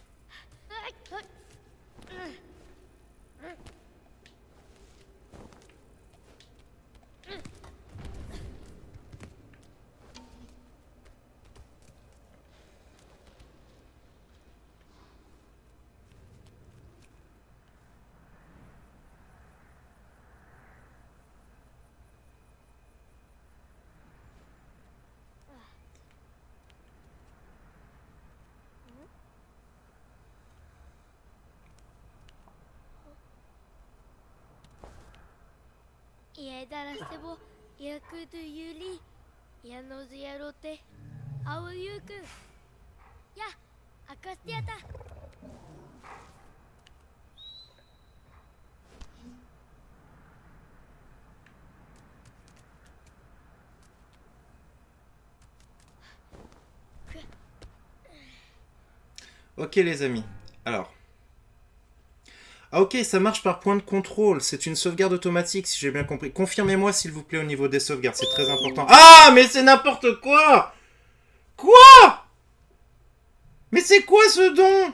Ok les amis, alors. Ah ok, ça marche par point de contrôle, c'est une sauvegarde automatique si j'ai bien compris. Confirmez-moi s'il vous plaît au niveau des sauvegardes, c'est très important. Ah mais c'est n'importe quoi! Quoi? Mais c'est quoi ce don?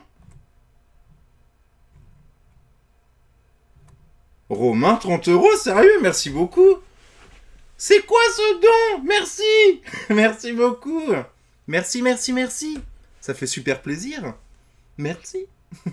Romain, 30 €, sérieux, merci beaucoup. C'est quoi ce don? Merci. Merci beaucoup. Merci, merci, merci. Ça fait super plaisir. Merci.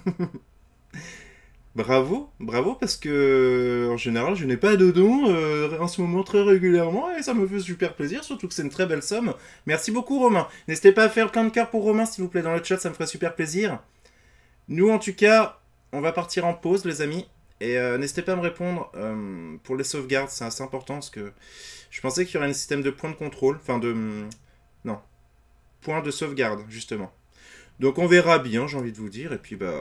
Bravo, bravo, parce que en général, je n'ai pas de dons en ce moment très régulièrement et ça me fait super plaisir, surtout que c'est une très belle somme. Merci beaucoup, Romain. N'hésitez pas à faire plein de cœurs pour Romain, s'il vous plaît, dans le chat, ça me ferait super plaisir. Nous, en tout cas, on va partir en pause, les amis. Et n'hésitez pas à me répondre pour les sauvegardes, c'est assez important parce que je pensais qu'il y aurait un système de points de contrôle, enfin de... non, points de sauvegarde, justement. Donc on verra bien, j'ai envie de vous dire, et puis bah...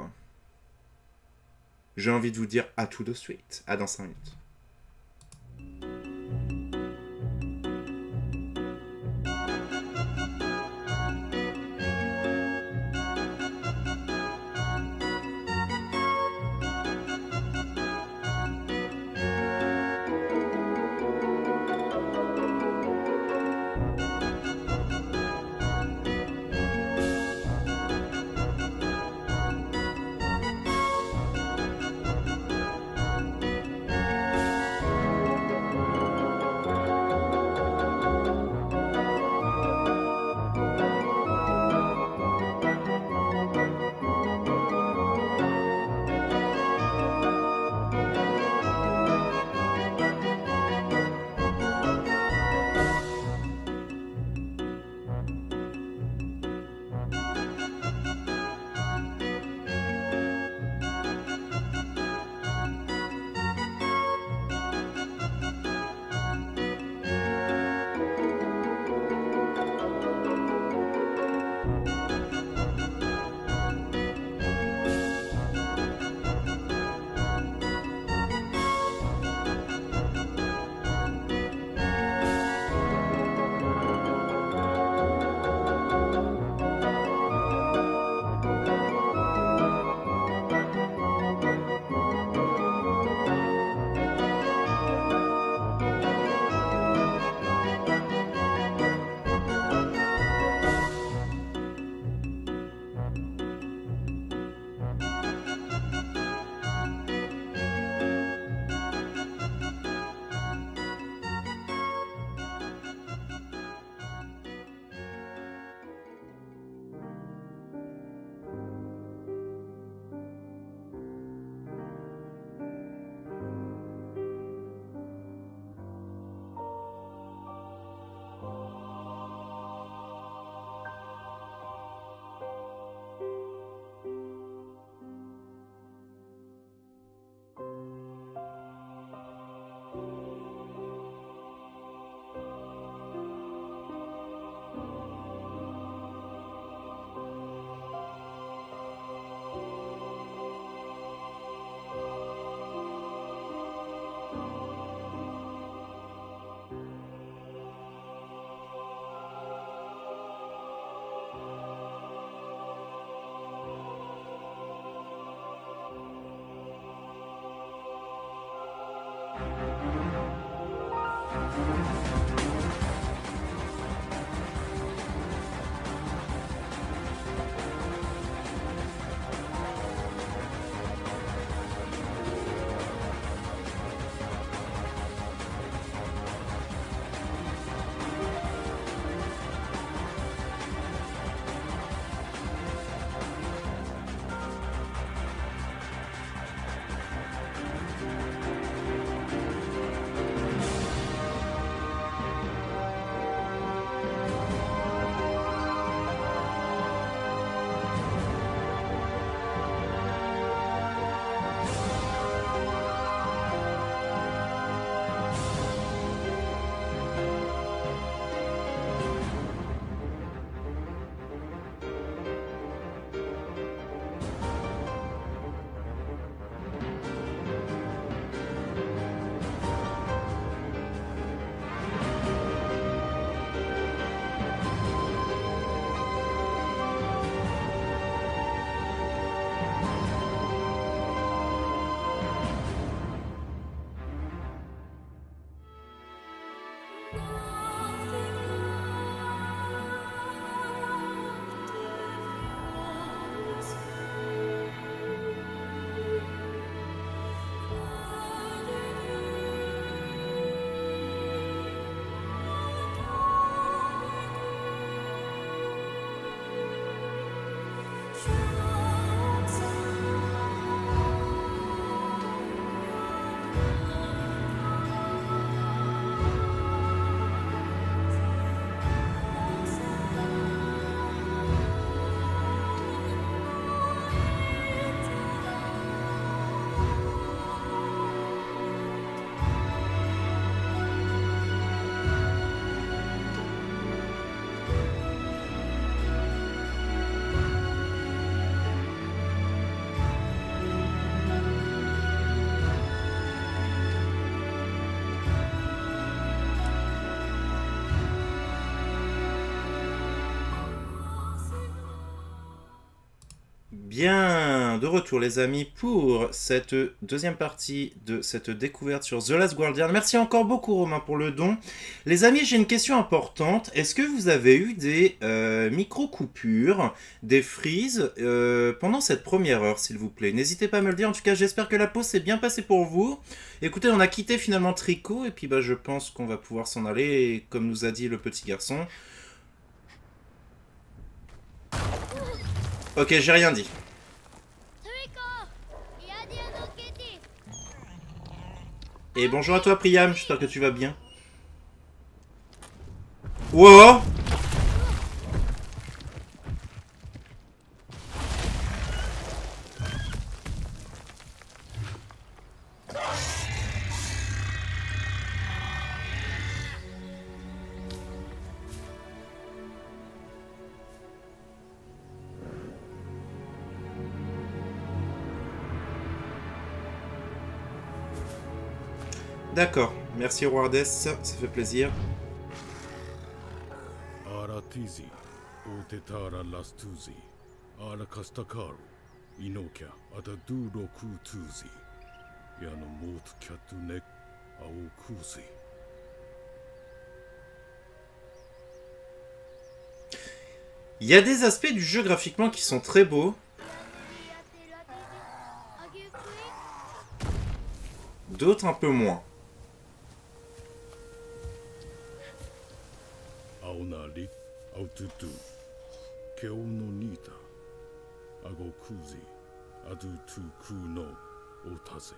j'ai envie de vous dire à tout de suite, à dans 5 minutes. Bien, de retour les amis pour cette deuxième partie de cette découverte sur The Last Guardian. Merci encore beaucoup Romain pour le don. Les amis, j'ai une question importante. Est-ce que vous avez eu des micro-coupures, des freezes pendant cette première heure s'il vous plaît? N'hésitez pas à me le dire. En tout cas, j'espère que la pause s'est bien passée pour vous. Écoutez, on a quitté finalement Tricot et puis bah, je pense qu'on va pouvoir s'en aller. Et comme nous a dit le petit garçon... Ok, j'ai rien dit. Et bonjour à toi Priam, j'espère que tu vas bien. Wow! D'accord, merci Wardes, ça fait plaisir. Aratizi, Otetara Lastuzi, Arakastakaru, Inokia, Ataduro Kutuzi, Yano Mot Katunek, Aokuzi. Il y a des aspects du jeu graphiquement qui sont très beaux. D'autres un peu moins. Aonari, Aututu, Keo no Nita, Agokuzi, Adutu Kuno, Otase.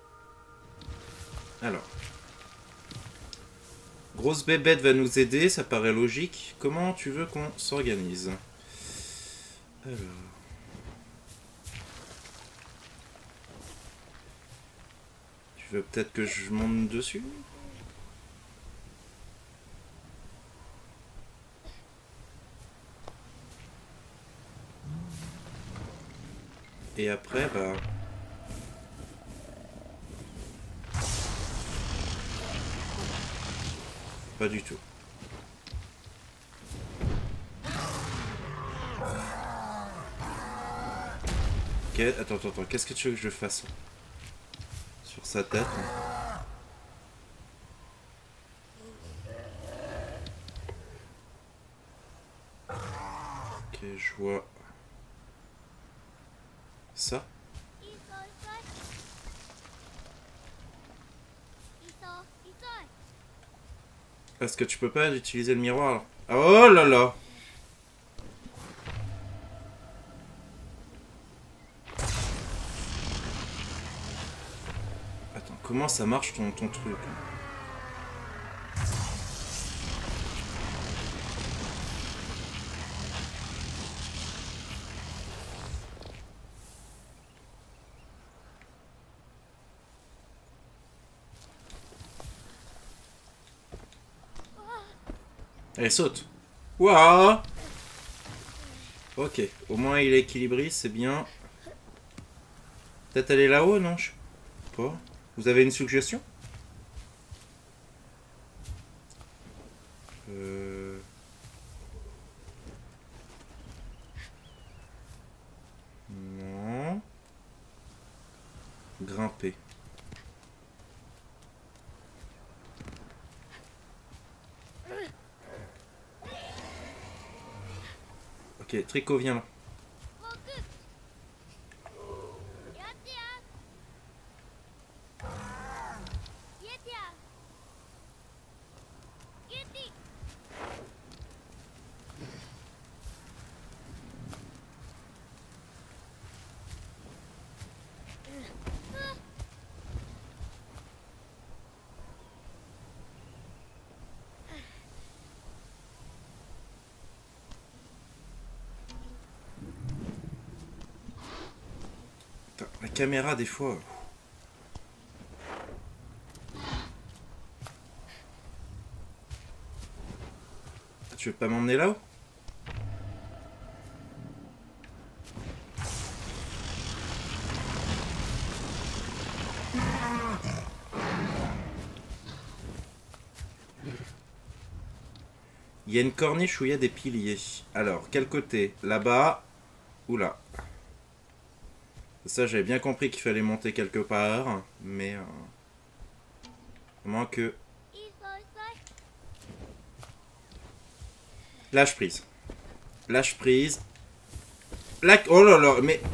Alors. Grosse bébête va nous aider, ça paraît logique. Comment tu veux qu'on s'organise? Alors. Tu veux peut-être que je monte dessus? Et après, bah... Pas du tout. Ok, attends, qu'est-ce que tu veux que je fasse? Sur sa tête. Ok, je vois... Ça. Parce que tu peux pas utiliser le miroir. Oh là là! Attends, comment ça marche ton truc? Elle saute. Waouh. Ok, au moins il est équilibré, c'est bien. Peut-être aller là-haut, non? Je sais pas. Vous avez une suggestion? Non. Grimper. Ok, Tricot, viens là. La caméra, des fois... Tu veux pas m'emmener là-haut? Il y a une corniche où il y a des piliers. Alors, quel côté? Là-bas ou là? Ça, j'avais bien compris qu'il fallait monter quelque part, mais... à moins que... Lâche prise. Lâche prise. Oh là là, mais...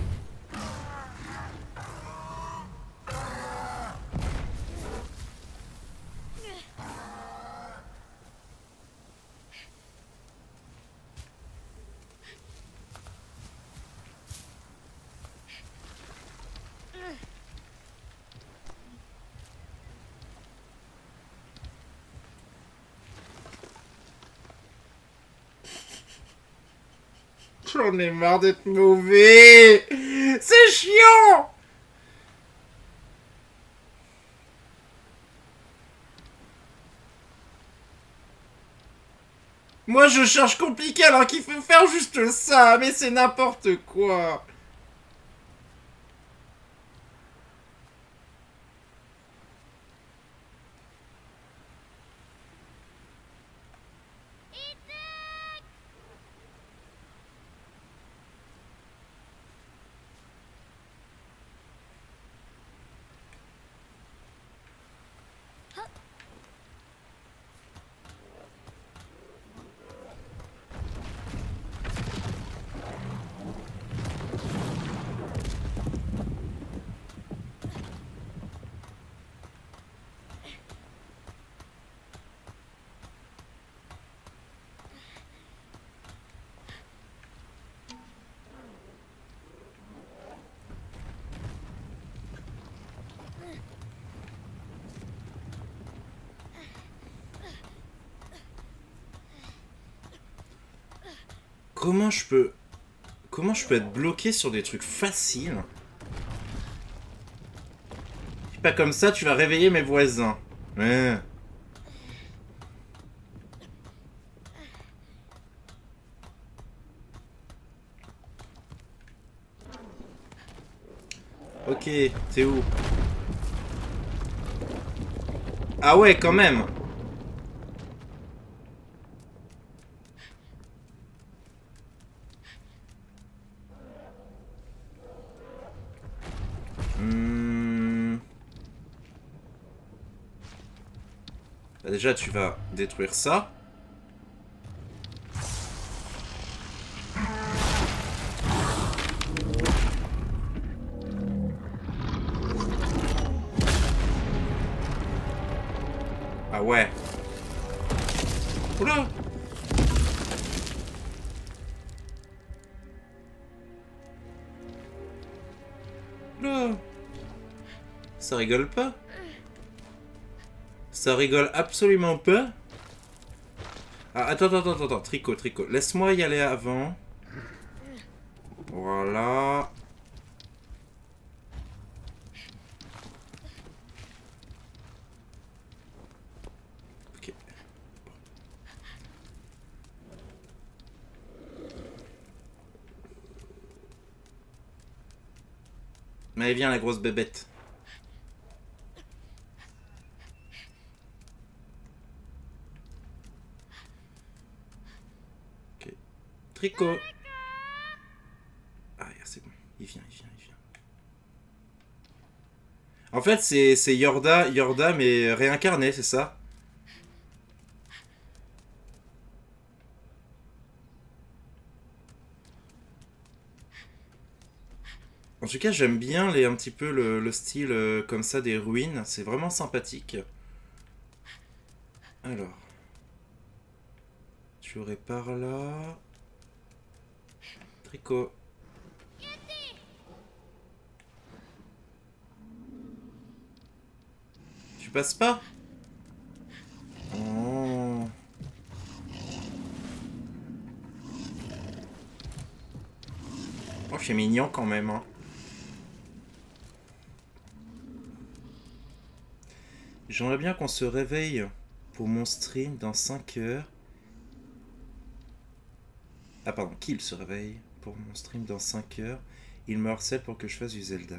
J'en ai marre d'être mauvais. C'est chiant. Moi, je cherche compliqué alors qu'il faut faire juste ça. Mais c'est n'importe quoi. Comment je peux être bloqué sur des trucs faciles? Pas comme ça, tu vas réveiller mes voisins. Ouais. Ok, t'es où? Ah ouais, quand même. Bah déjà, tu vas détruire ça. Ah ouais. Oula! Oula! Ça rigole pas? Ça rigole absolument pas? Ah, attends, Tricot. Laisse-moi y aller avant. Voilà. Ok. Mais viens, la grosse bébête. Ok. Tricot. Ah, c'est bon. Il vient. En fait, c'est Yorda, mais réincarné, c'est ça? En tout cas, j'aime bien un petit peu le style comme ça des ruines. C'est vraiment sympathique. Alors. Tu aurais par là... Tricot. Tu passes pas? Oh. Oh, c'est mignon quand même, hein. J'aimerais bien qu'on se réveille pour mon stream dans 5 heures. Ah pardon, qu'il se réveille pour mon stream dans 5 heures. Il me harcèle pour que je fasse du Zelda.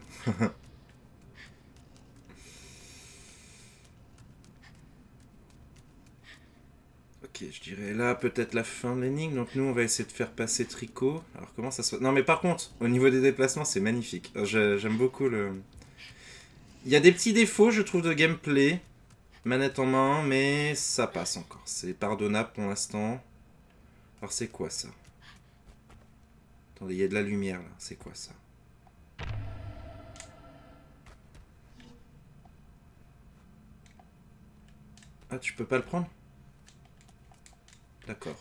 Ok. Ok, je dirais là peut-être la fin de l'énigme. Donc nous on va essayer de faire passer Tricot. Alors comment ça se passe? Non mais par contre, au niveau des déplacements c'est magnifique. J'aime beaucoup le... Il y a des petits défauts je trouve de gameplay. Manette en main, mais ça passe encore. C'est pardonnable pour l'instant. Alors c'est quoi ça? Attendez, il y a de la lumière là. C'est quoi ça? Ah, tu peux pas le prendre? D'accord.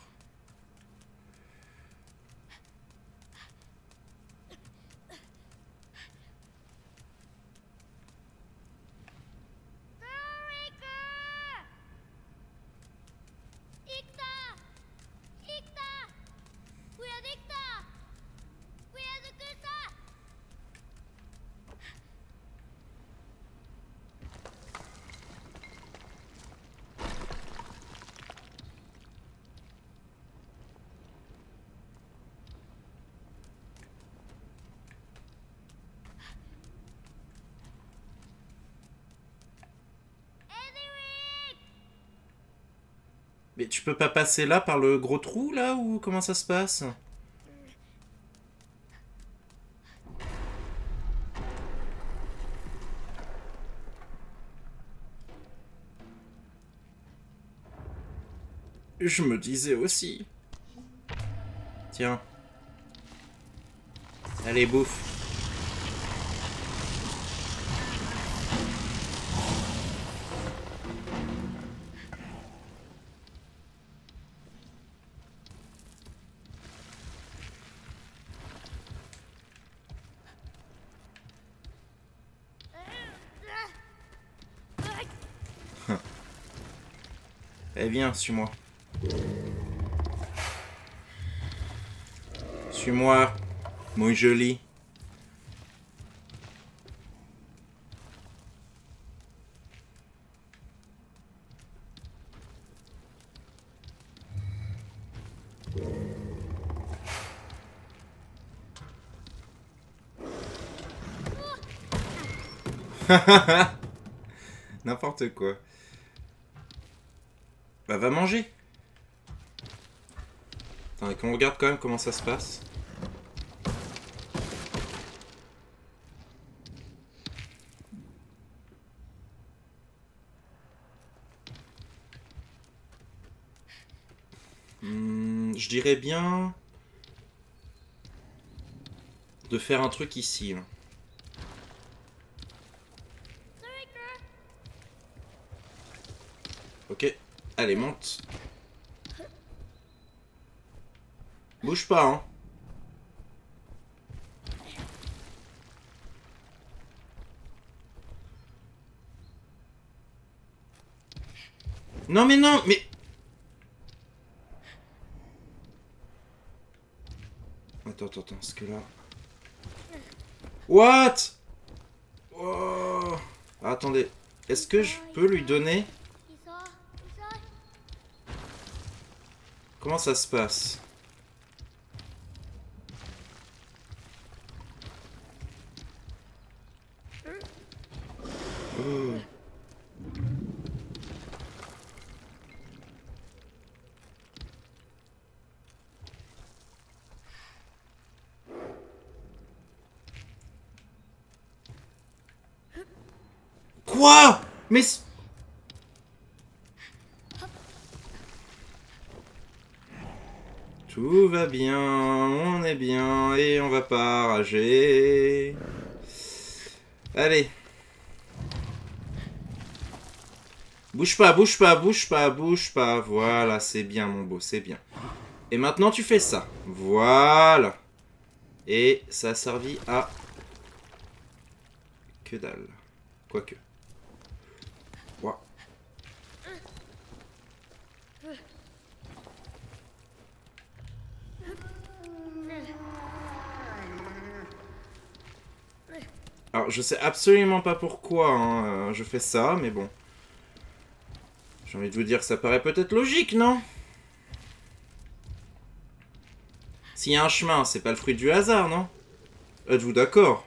Mais tu peux pas passer là par le gros trou là ou comment ça se passe? Je me disais aussi. Tiens. Allez, bouffe. Eh viens, suis-moi. Suis-moi, mon joli. N'importe quoi. Bah va manger. Attends, qu'on regarde quand même comment ça se passe. Je dirais bien de faire un truc ici. Là. Ok, allez monte. Bouge pas, hein. Non mais non, mais... Attends, parce que là... What? Oh. Attendez, est-ce que je peux lui donner... Comment ça se passe? Oh. Quoi? Mais... Tout va bien, on est bien et on va pas rager. Allez. Bouge pas, bouge pas, bouge pas, bouge pas. Voilà, c'est bien mon beau, c'est bien. Et maintenant tu fais ça. Voilà. Et ça a servi à... Que dalle. Quoique. Wow. Alors, je sais absolument pas pourquoi hein, je fais ça, mais bon. J'ai envie de vous dire que ça paraît peut-être logique, non? S'il y a un chemin, c'est pas le fruit du hasard, non? Êtes-vous d'accord?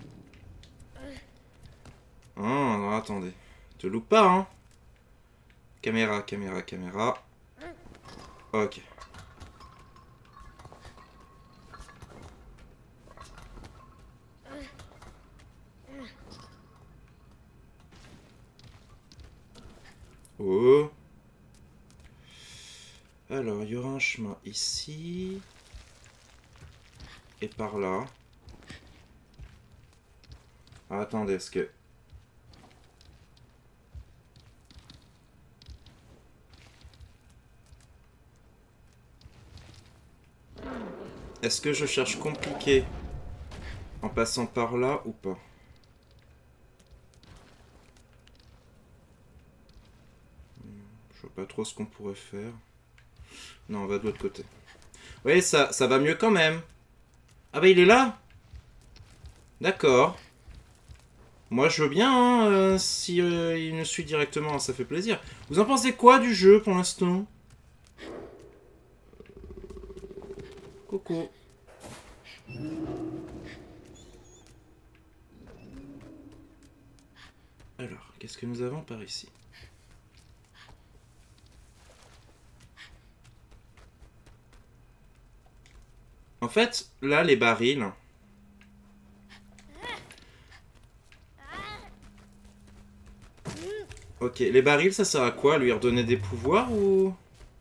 Ah, alors attendez. Te loupe pas, hein? Caméra, caméra, caméra. Ok. Oh. Alors, il y aura un chemin ici. Et par là. Ah, attendez, est-ce que... Est-ce que je cherche compliqué en passant par là ou pas? Je vois pas trop ce qu'on pourrait faire. Non, on va de l'autre côté. Oui, ça va mieux quand même. Ah bah il est là. D'accord. Moi je veux bien, hein, si il nous suit directement, ça fait plaisir. Vous en pensez quoi du jeu pour l'instant? Coucou. Alors, qu'est-ce que nous avons par ici? En fait, là, les barils... Ok, les barils, ça sert à quoi? Lui redonner des pouvoirs ou...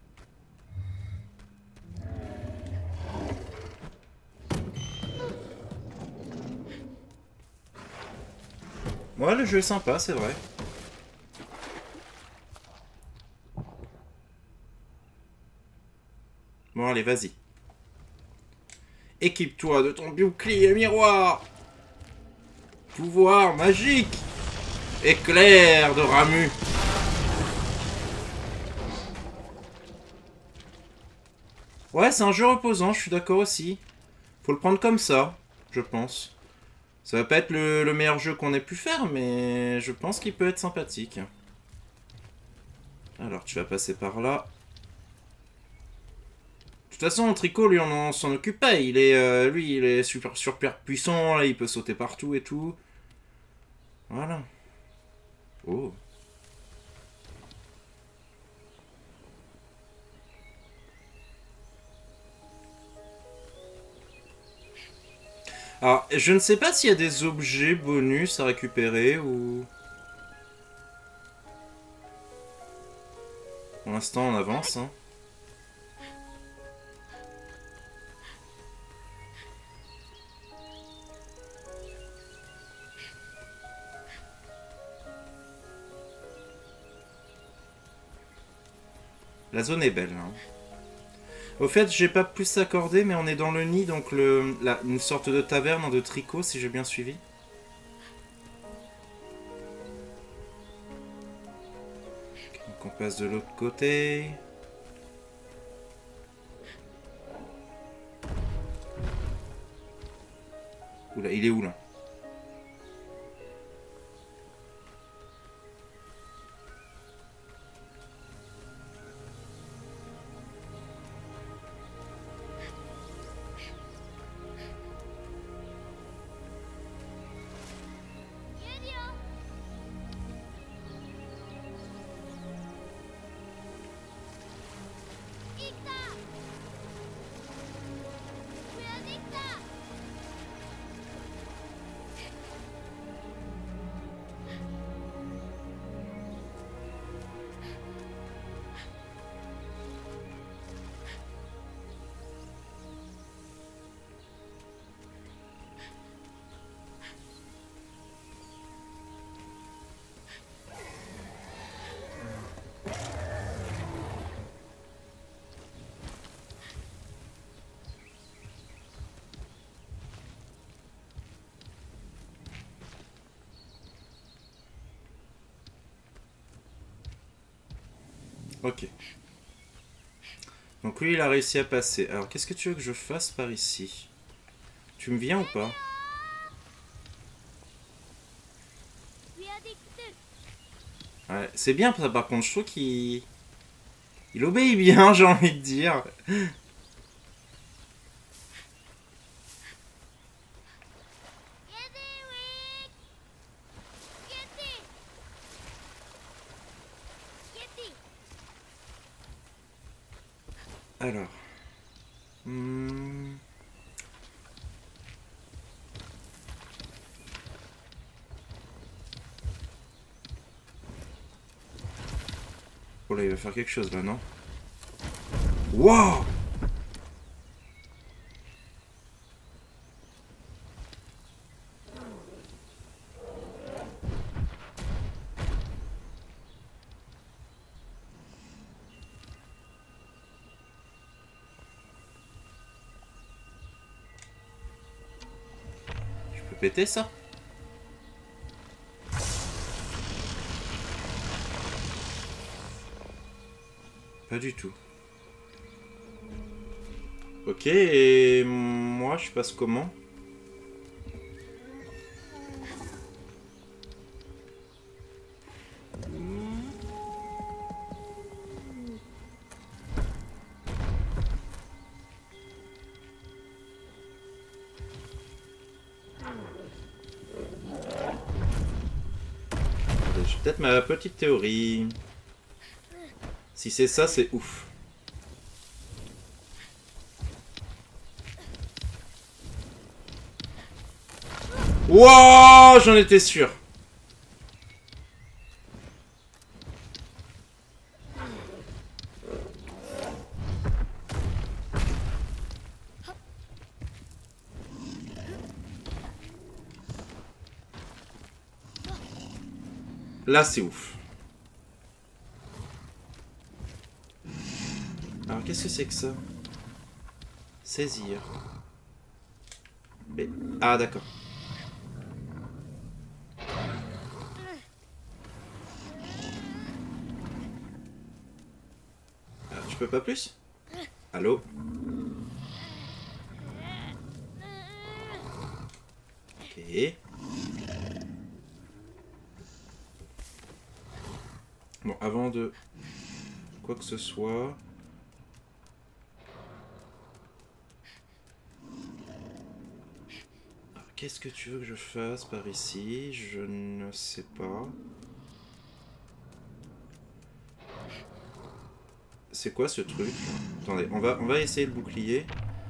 Ouais, le jeu est sympa, c'est vrai. Bon, allez, vas-y. Équipe-toi de ton bouclier miroir. Pouvoir magique. Éclair de Ramu. Ouais, c'est un jeu reposant, je suis d'accord aussi. Faut le prendre comme ça, je pense. Ça va pas être le meilleur jeu qu'on ait pu faire, mais je pense qu'il peut être sympathique. Alors, tu vas passer par là. De toute façon, Tricot, lui, on s'en occupe pas. Il est, lui, il est super puissant, là, il peut sauter partout et tout. Voilà. Oh. Alors, je ne sais pas s'il y a des objets bonus à récupérer ou... Pour l'instant, on avance, hein. La zone est belle, hein. Au fait, j'ai pas plus accordé, mais on est dans le nid, donc une sorte de taverne de tricot, si j'ai bien suivi. Donc on passe de l'autre côté. Oula, il est où là? Ok. Donc lui, il a réussi à passer. Alors, qu'est-ce que tu veux que je fasse par ici? Tu me viens ou pas? Ouais, c'est bien ça, par contre, je trouve qu'il... Il obéit bien, j'ai envie de dire. Alors. Oh là, il va faire quelque chose là, non? Wow! Je peux péter ça? Pas du tout. Ok, et moi je passe comment? J'ai peut-être ma petite théorie. Si c'est ça, c'est ouf. Wouah, j'en étais sûr. Là, c'est ouf. Alors, qu'est-ce que c'est que ça? Saisir. Mais... Ah, d'accord. Tu peux pas plus? Allô? Ok. Bon, avant de quoi que ce soit... Qu'est-ce que tu veux que je fasse par ici? Je ne sais pas. C'est quoi ce truc? Attendez, on va essayer le bouclier.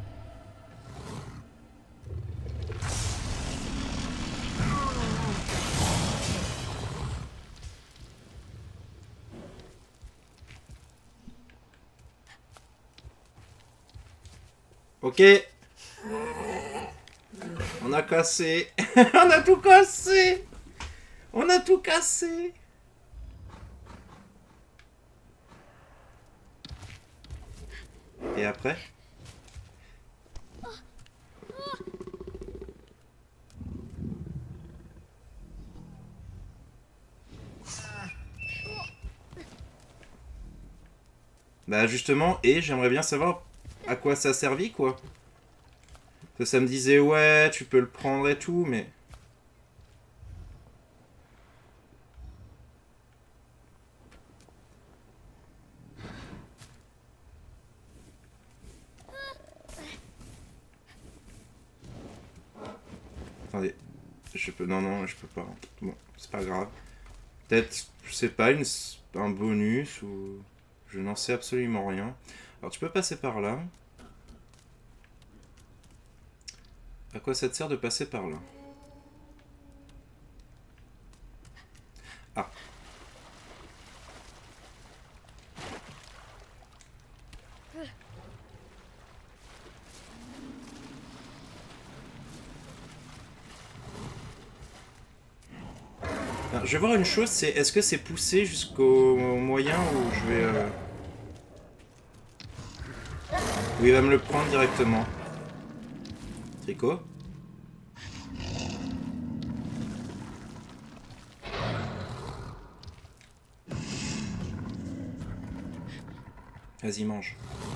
Ok. On a cassé. On a tout cassé. On a tout cassé. Et après? Bah justement, et j'aimerais bien savoir à quoi ça a servi, quoi. Parce que ça me disait, ouais, tu peux le prendre et tout, mais... Attendez, je peux... Non, non, je peux pas. Bon, c'est pas grave. Peut-être, je sais pas, un bonus ou... Je n'en sais absolument rien. Alors, tu peux passer par là. À quoi ça te sert de passer par là? Ah. Alors, je vais voir une chose, c'est est-ce que c'est poussé jusqu'au moyen où je vais... Où il va me le prendre directement. Tricot. Vas-y, mange.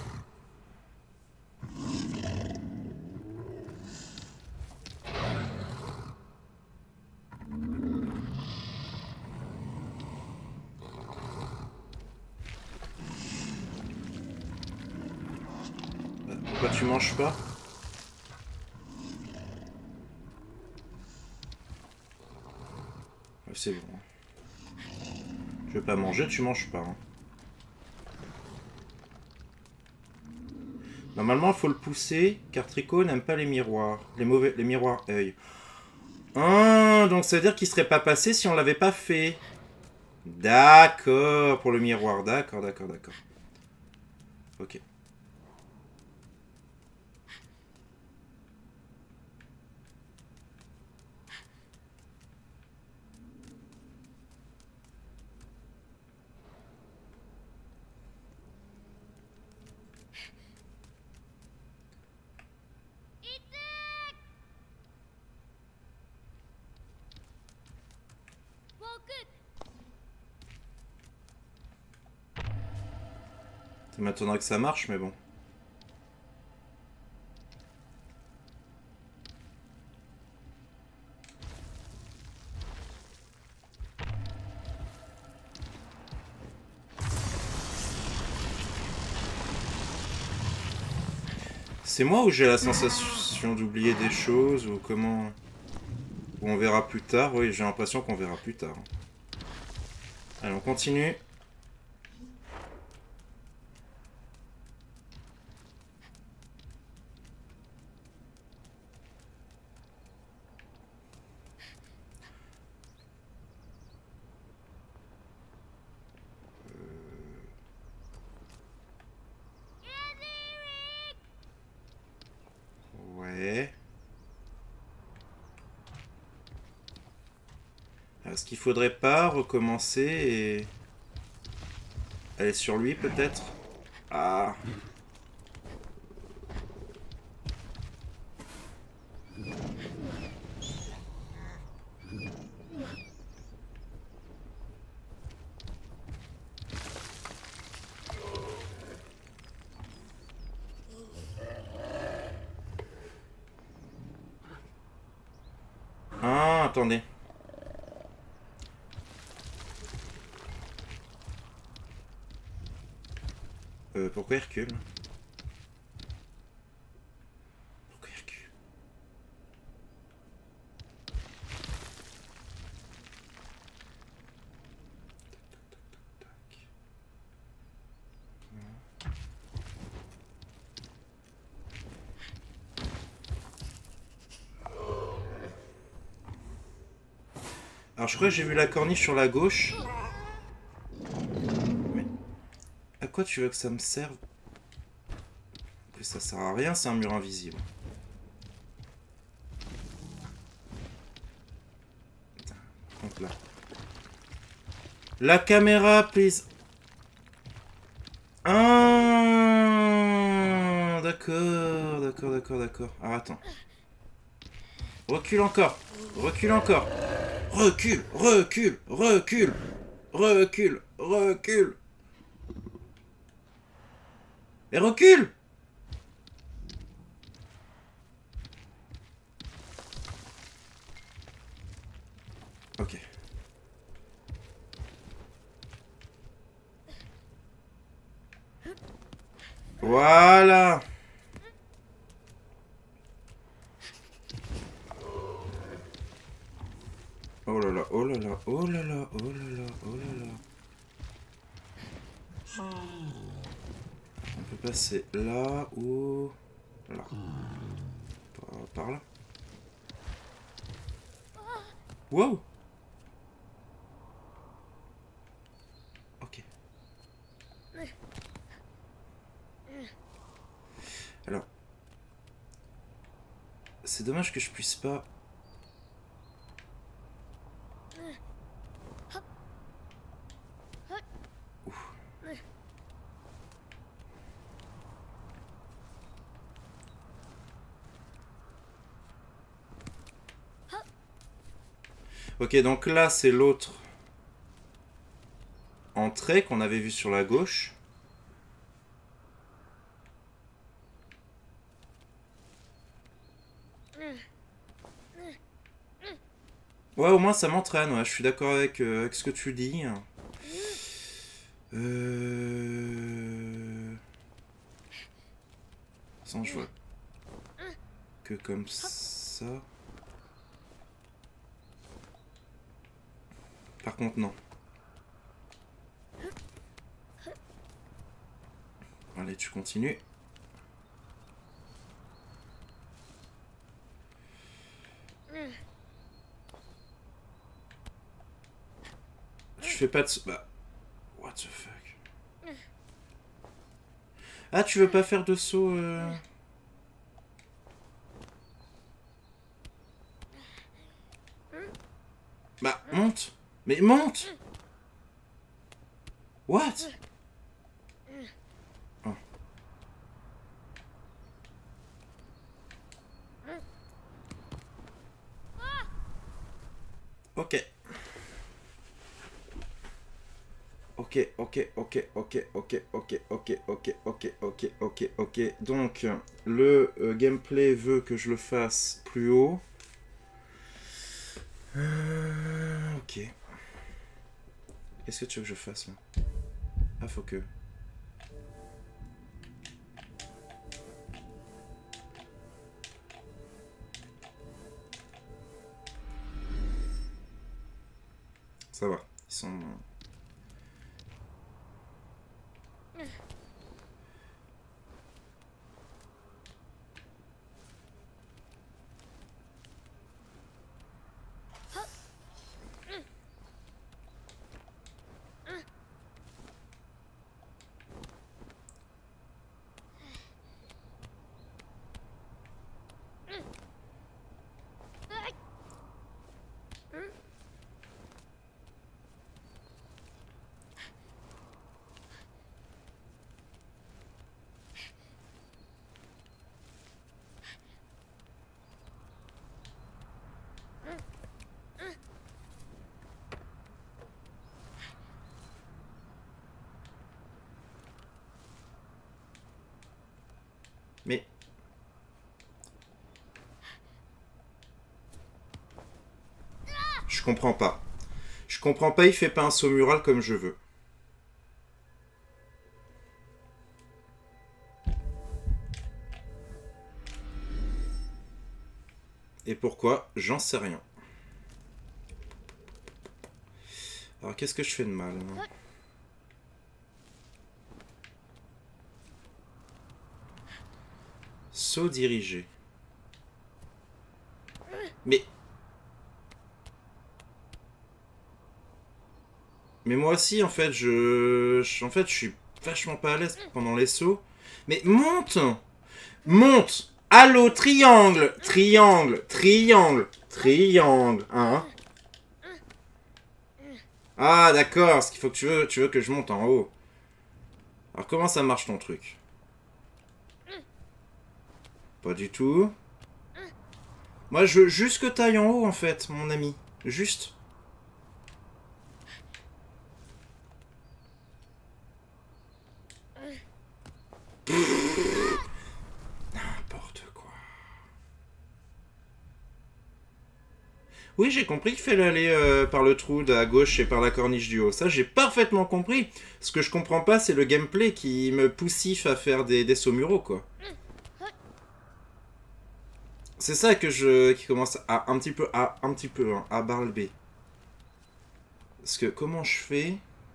Pourquoi tu manges pas? C'est bon. Je vais pas manger, tu manges pas. Hein. Normalement, il faut le pousser, car Trico n'aime pas les miroirs. Les miroirs œil. Ah, donc ça veut dire qu'il serait pas passé si on l'avait pas fait. D'accord, pour le miroir. D'accord, d'accord, d'accord. Ok. Ça m'étonnerait que ça marche, mais bon. C'est moi ou j'ai la sensation d'oublier des choses ou comment... Ou on verra plus tard. Oui, j'ai l'impression qu'on verra plus tard. Allez, on continue. Ouais. Est-ce qu'il faudrait pas recommencer et... aller sur lui peut-être? Ah. Ah, attendez. Pourquoi il recule? Pourquoi il recule? Alors je crois que j'ai vu la corniche sur la gauche. Mais à quoi tu veux que ça me serve? En plus ça sert à rien, c'est un mur invisible. Donc là. La caméra, please. Ah, d'accord, d'accord, d'accord, d'accord. Ah, attends. Recule encore. Recule encore. Recule, recule, recule. Recule, recule. Et recule. Ok. Voilà. Oh là là, oh là là, oh là là, oh là là, oh là là. On peut passer là ou là. Par là. Wow. Ok. Alors. C'est dommage que je puisse pas... Ouf. Ok, donc là, c'est l'autre entrée qu'on avait vue sur la gauche. Ouais, au moins ça m'entraîne, ouais, je suis d'accord avec ce que tu dis. Sans je vois que comme ça. Par contre, non. Allez, tu continues. fais pas de... Bah... What the fuck? Ah, tu veux pas faire de saut Bah, monte. Mais monte. What? Oh. Ok. Ok. Donc, le gameplay veut que je le fasse plus haut. Ok. Qu'est-ce que tu veux que je fasse là? Ah, faut que... Ça va, ils sont... Mais... Je comprends pas. Je comprends pas, il fait pas un saut mural comme je veux. Et pourquoi? J'en sais rien. Alors qu'est-ce que je fais de mal? Saut dirigé. Mais moi aussi en fait je suis vachement pas à l'aise pendant les sauts. Mais monte! Monte! Allô, triangle! Triangle! Triangle! Triangle! Hein? Ah d'accord, ce qu'il faut que tu veux que je monte en haut. Alors comment ça marche ton truc? Pas du tout. Moi je veux juste que t'ailles en haut en fait, mon ami. Juste. N'importe quoi. Oui, j'ai compris qu'il fallait aller par le trou à gauche et par la corniche du haut. Ça, j'ai parfaitement compris. Ce que je comprends pas, c'est le gameplay qui me poussif à faire des sauts muraux, quoi. C'est ça que qui commence à un petit peu hein, à barber. Parce que comment je fais?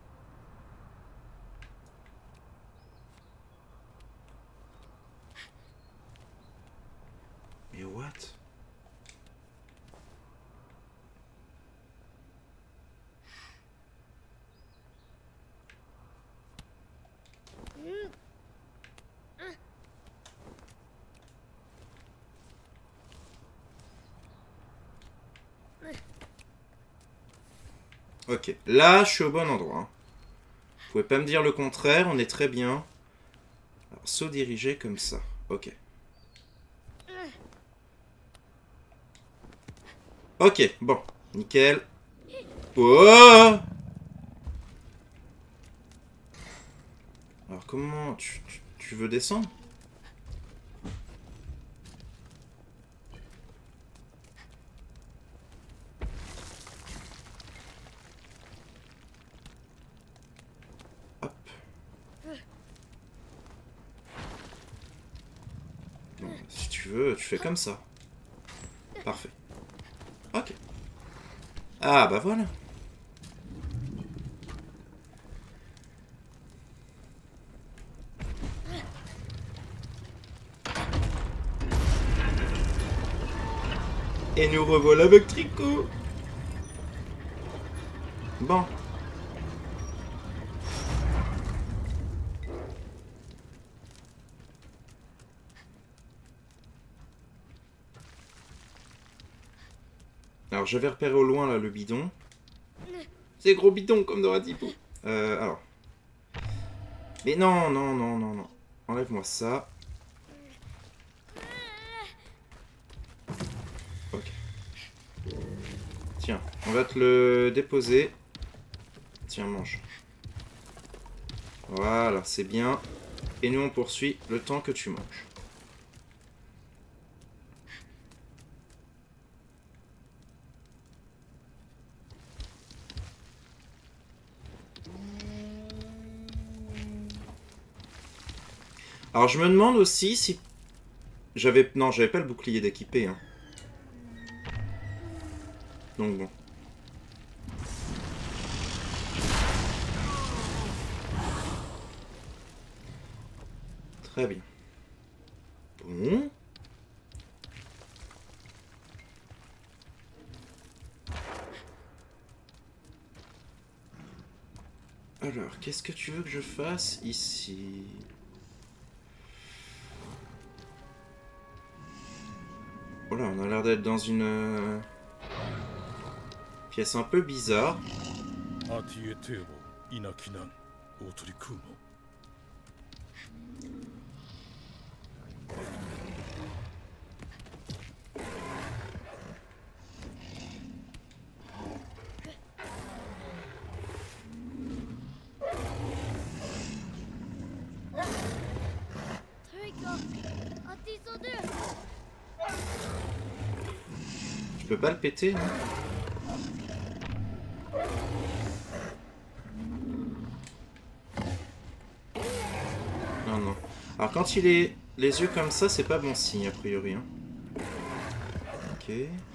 Mais what? Ok, là je suis au bon endroit. Hein. Vous pouvez pas me dire le contraire, on est très bien. Alors, saut dirigé comme ça. Ok. Ok, bon, nickel. Oh! Alors comment tu veux descendre? Hop. Bon, si tu veux, tu fais comme ça. Parfait. Ok. Ah bah voilà. Et nous revoilà avec Tricot. Bon. Alors, j'avais repéré au loin, là, le bidon. C'est gros bidon, comme Doradipou. Alors. Mais non, non, non, non, non. Enlève-moi ça. Ok. Tiens, on va te le déposer. Tiens, mange. Voilà, c'est bien. Et nous, on poursuit le temps que tu manges. Alors, je me demande aussi si... Non, j'avais pas le bouclier d'équipé, hein. Donc bon. Très bien. Bon. Alors, qu'est-ce que tu veux que je fasse ici? Voilà, on a l'air d'être dans une pièce un peu bizarre. Je peux pas le péter, non? Non, non. Alors quand il est les yeux comme ça, c'est pas bon signe a priori. Hein. Ok.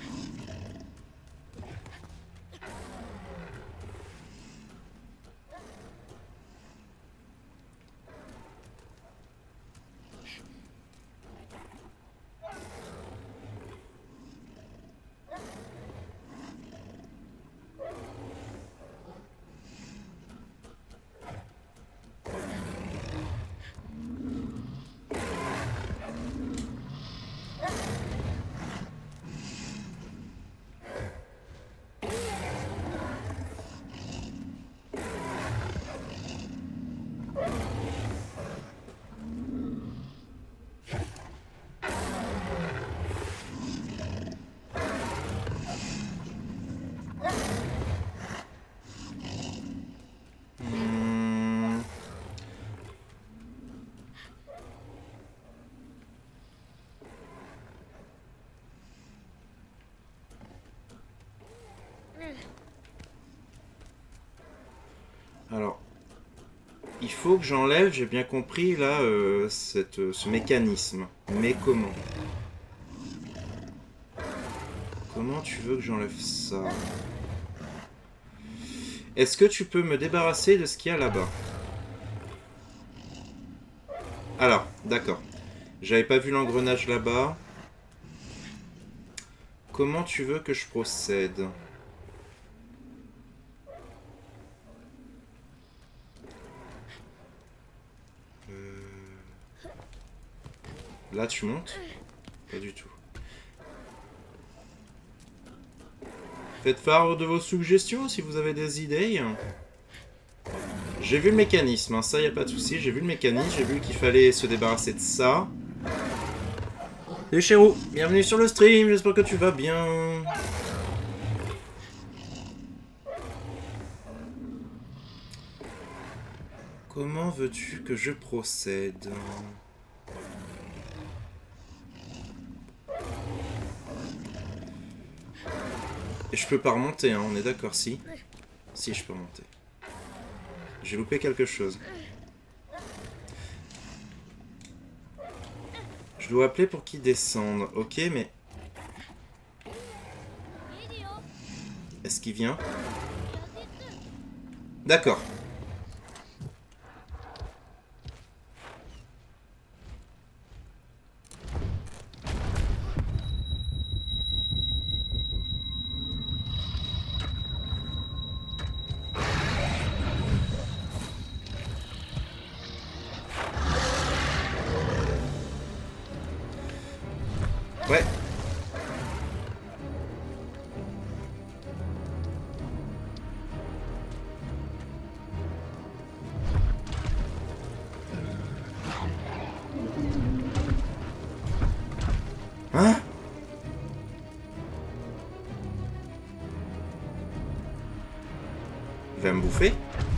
Alors, il faut que j'enlève, j'ai bien compris, là, ce mécanisme. Mais comment? Comment tu veux que j'enlève ça? Est-ce que tu peux me débarrasser de ce qu'il y a là-bas? Alors, d'accord. J'avais pas vu l'engrenage là-bas. Comment tu veux que je procède? Là, tu montes? Pas du tout. Faites part de vos suggestions si vous avez des idées. J'ai vu le mécanisme, hein, ça y a pas de souci. J'ai vu le mécanisme, j'ai vu qu'il fallait se débarrasser de ça. Salut Chéro, bienvenue sur le stream, j'espère que tu vas bien. Comment veux-tu que je procède? Et je peux pas remonter, hein, on est d'accord, si? Si, je peux remonter. J'ai loupé quelque chose. Je dois appeler pour qu'il descende. Ok, mais... Est-ce qu'il vient? D'accord. Hein? Il va me bouffer?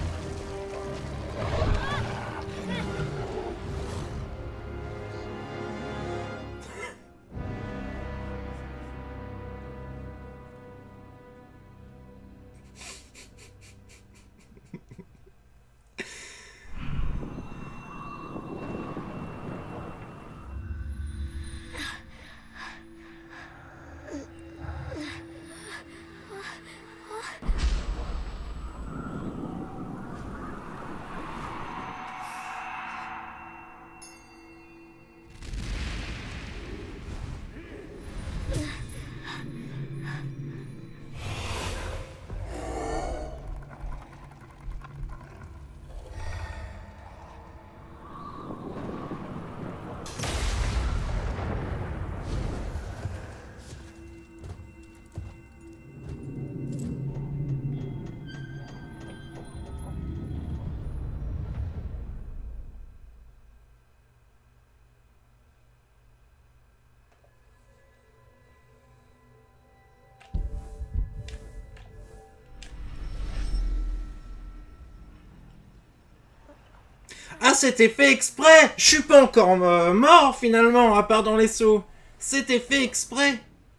Ah, c'était fait exprès! Je suis pas encore mort, finalement, à part dans les seaux. C'était fait exprès!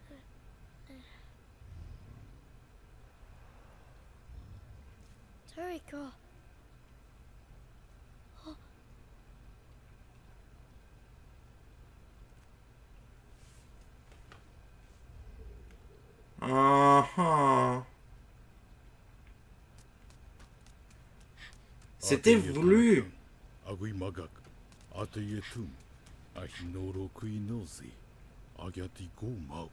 Toriko. Ah ah. C'était voulu! Agui-magak, Ateyetum, Ahinoro-kui-no-zi, Agati-go-mau.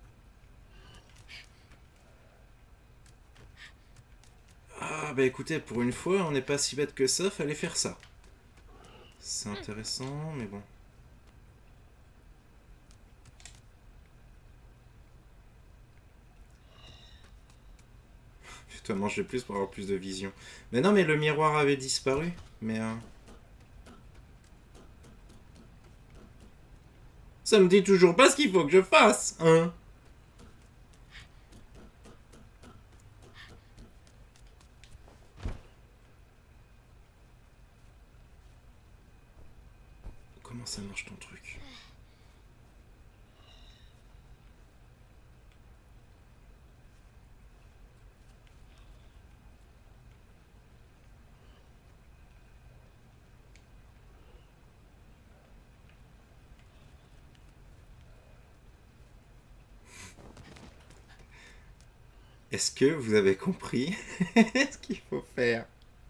Ah bah écoutez, pour une fois, on n'est pas si bête que ça, fallait faire ça. C'est intéressant, mais bon. Je dois manger plus pour avoir plus de vision. Mais non, mais le miroir avait disparu. Mais... ça me dit toujours pas ce qu'il faut que je fasse, hein. Comment ça marche ton truc? Est-ce que vous avez compris ce qu'il faut faire?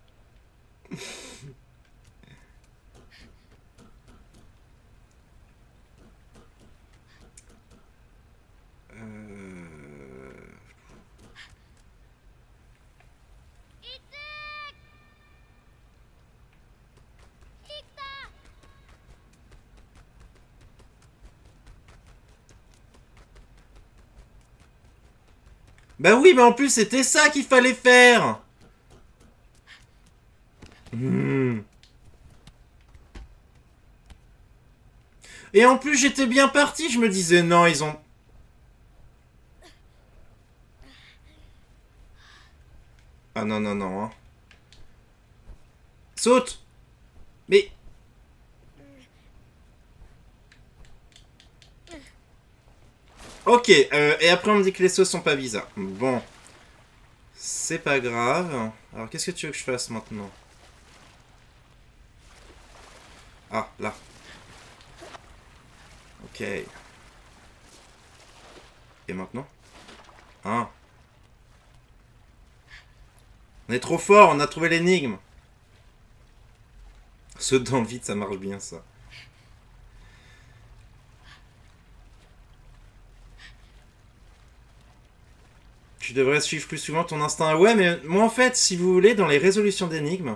Bah oui, mais en plus, c'était ça qu'il fallait faire. Et en plus, j'étais bien parti. Je me disais, non, ils ont... Ah non, non, non. Hein. Saute. Mais... Ok, et après on me dit que les sauts sont pas bizarres. Bon. C'est pas grave. Alors qu'est-ce que tu veux que je fasse maintenant? Ah, là. Ok. Et maintenant? Hein? On est trop fort, on a trouvé l'énigme. Saute dans le vide, ça marche bien ça. Tu devrais suivre plus souvent ton instinct. Ouais, mais moi en fait, si vous voulez, dans les résolutions d'énigmes,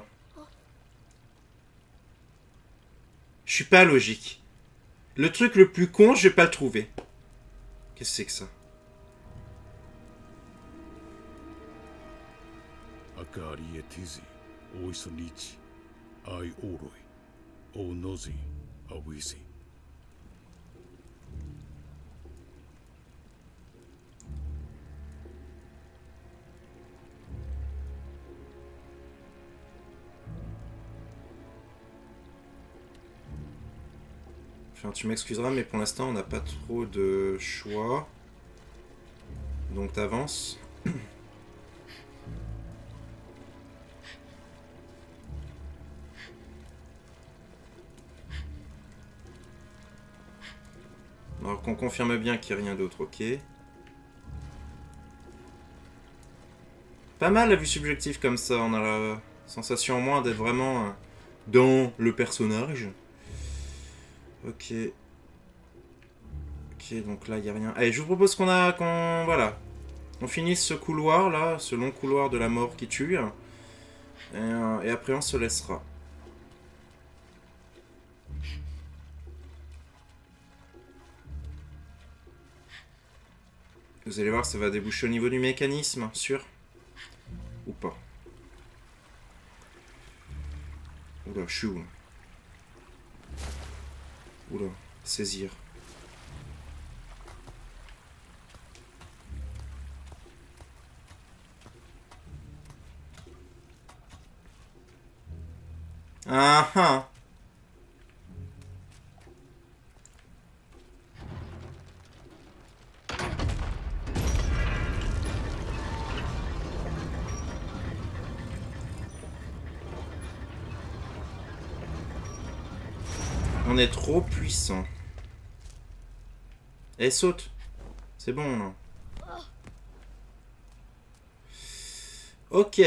je suis pas logique. Le truc le plus con, je vais pas le trouver. Qu'est-ce que c'est que ça? Akari etizi, oisonichi, ai oroi, onozi, awisi. Enfin, tu m'excuseras, mais pour l'instant, on n'a pas trop de choix. Donc, t'avances. Alors qu'on confirme bien qu'il n'y a rien d'autre, ok. Pas mal la vue subjective comme ça, on a la sensation en moins d'être vraiment dans le personnage. Ok. Ok, donc là il n'y a rien. Allez, je vous propose voilà. On finisse ce couloir là, ce long couloir de la mort qui tue. Et après on se laissera. Vous allez voir, ça va déboucher au niveau du mécanisme, sûr. Ou pas. Oula, je suis où? Oula, saisir. Ah ah. On est trop puissant. Eh, saute. C'est bon, là. Ok.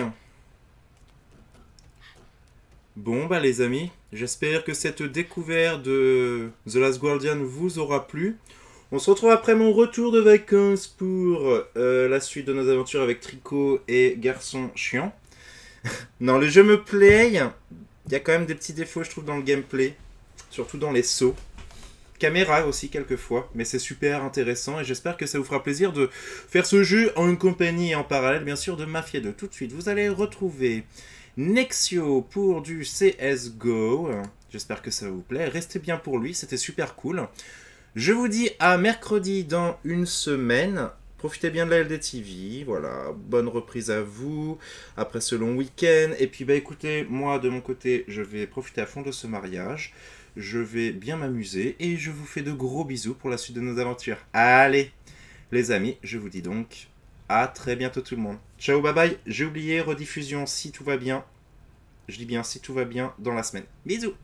Bon, bah les amis, j'espère que cette découverte de The Last Guardian vous aura plu. On se retrouve après mon retour de vacances pour la suite de nos aventures avec Tricot et Garçon Chiant. Non, le jeu me plaît. Il y a quand même des petits défauts, je trouve, dans le gameplay. Surtout dans les sauts. Caméra aussi, quelquefois. Mais c'est super intéressant et j'espère que ça vous fera plaisir de faire ce jeu en compagnie et en parallèle, bien sûr, de Mafia 2. Tout de suite, vous allez retrouver Nexio pour du CSGO. J'espère que ça vous plaît. Restez bien pour lui, c'était super cool. Je vous dis à mercredi dans une semaine. Profitez bien de la LDTV, voilà, bonne reprise à vous, après ce long week-end. Et puis bah écoutez, moi de mon côté, je vais profiter à fond de ce mariage. Je vais bien m'amuser et je vous fais de gros bisous pour la suite de nos aventures. Allez, les amis, je vous dis donc à très bientôt tout le monde. Ciao, bye bye. J'ai oublié, rediffusion si tout va bien. Je dis bien si tout va bien dans la semaine. Bisous.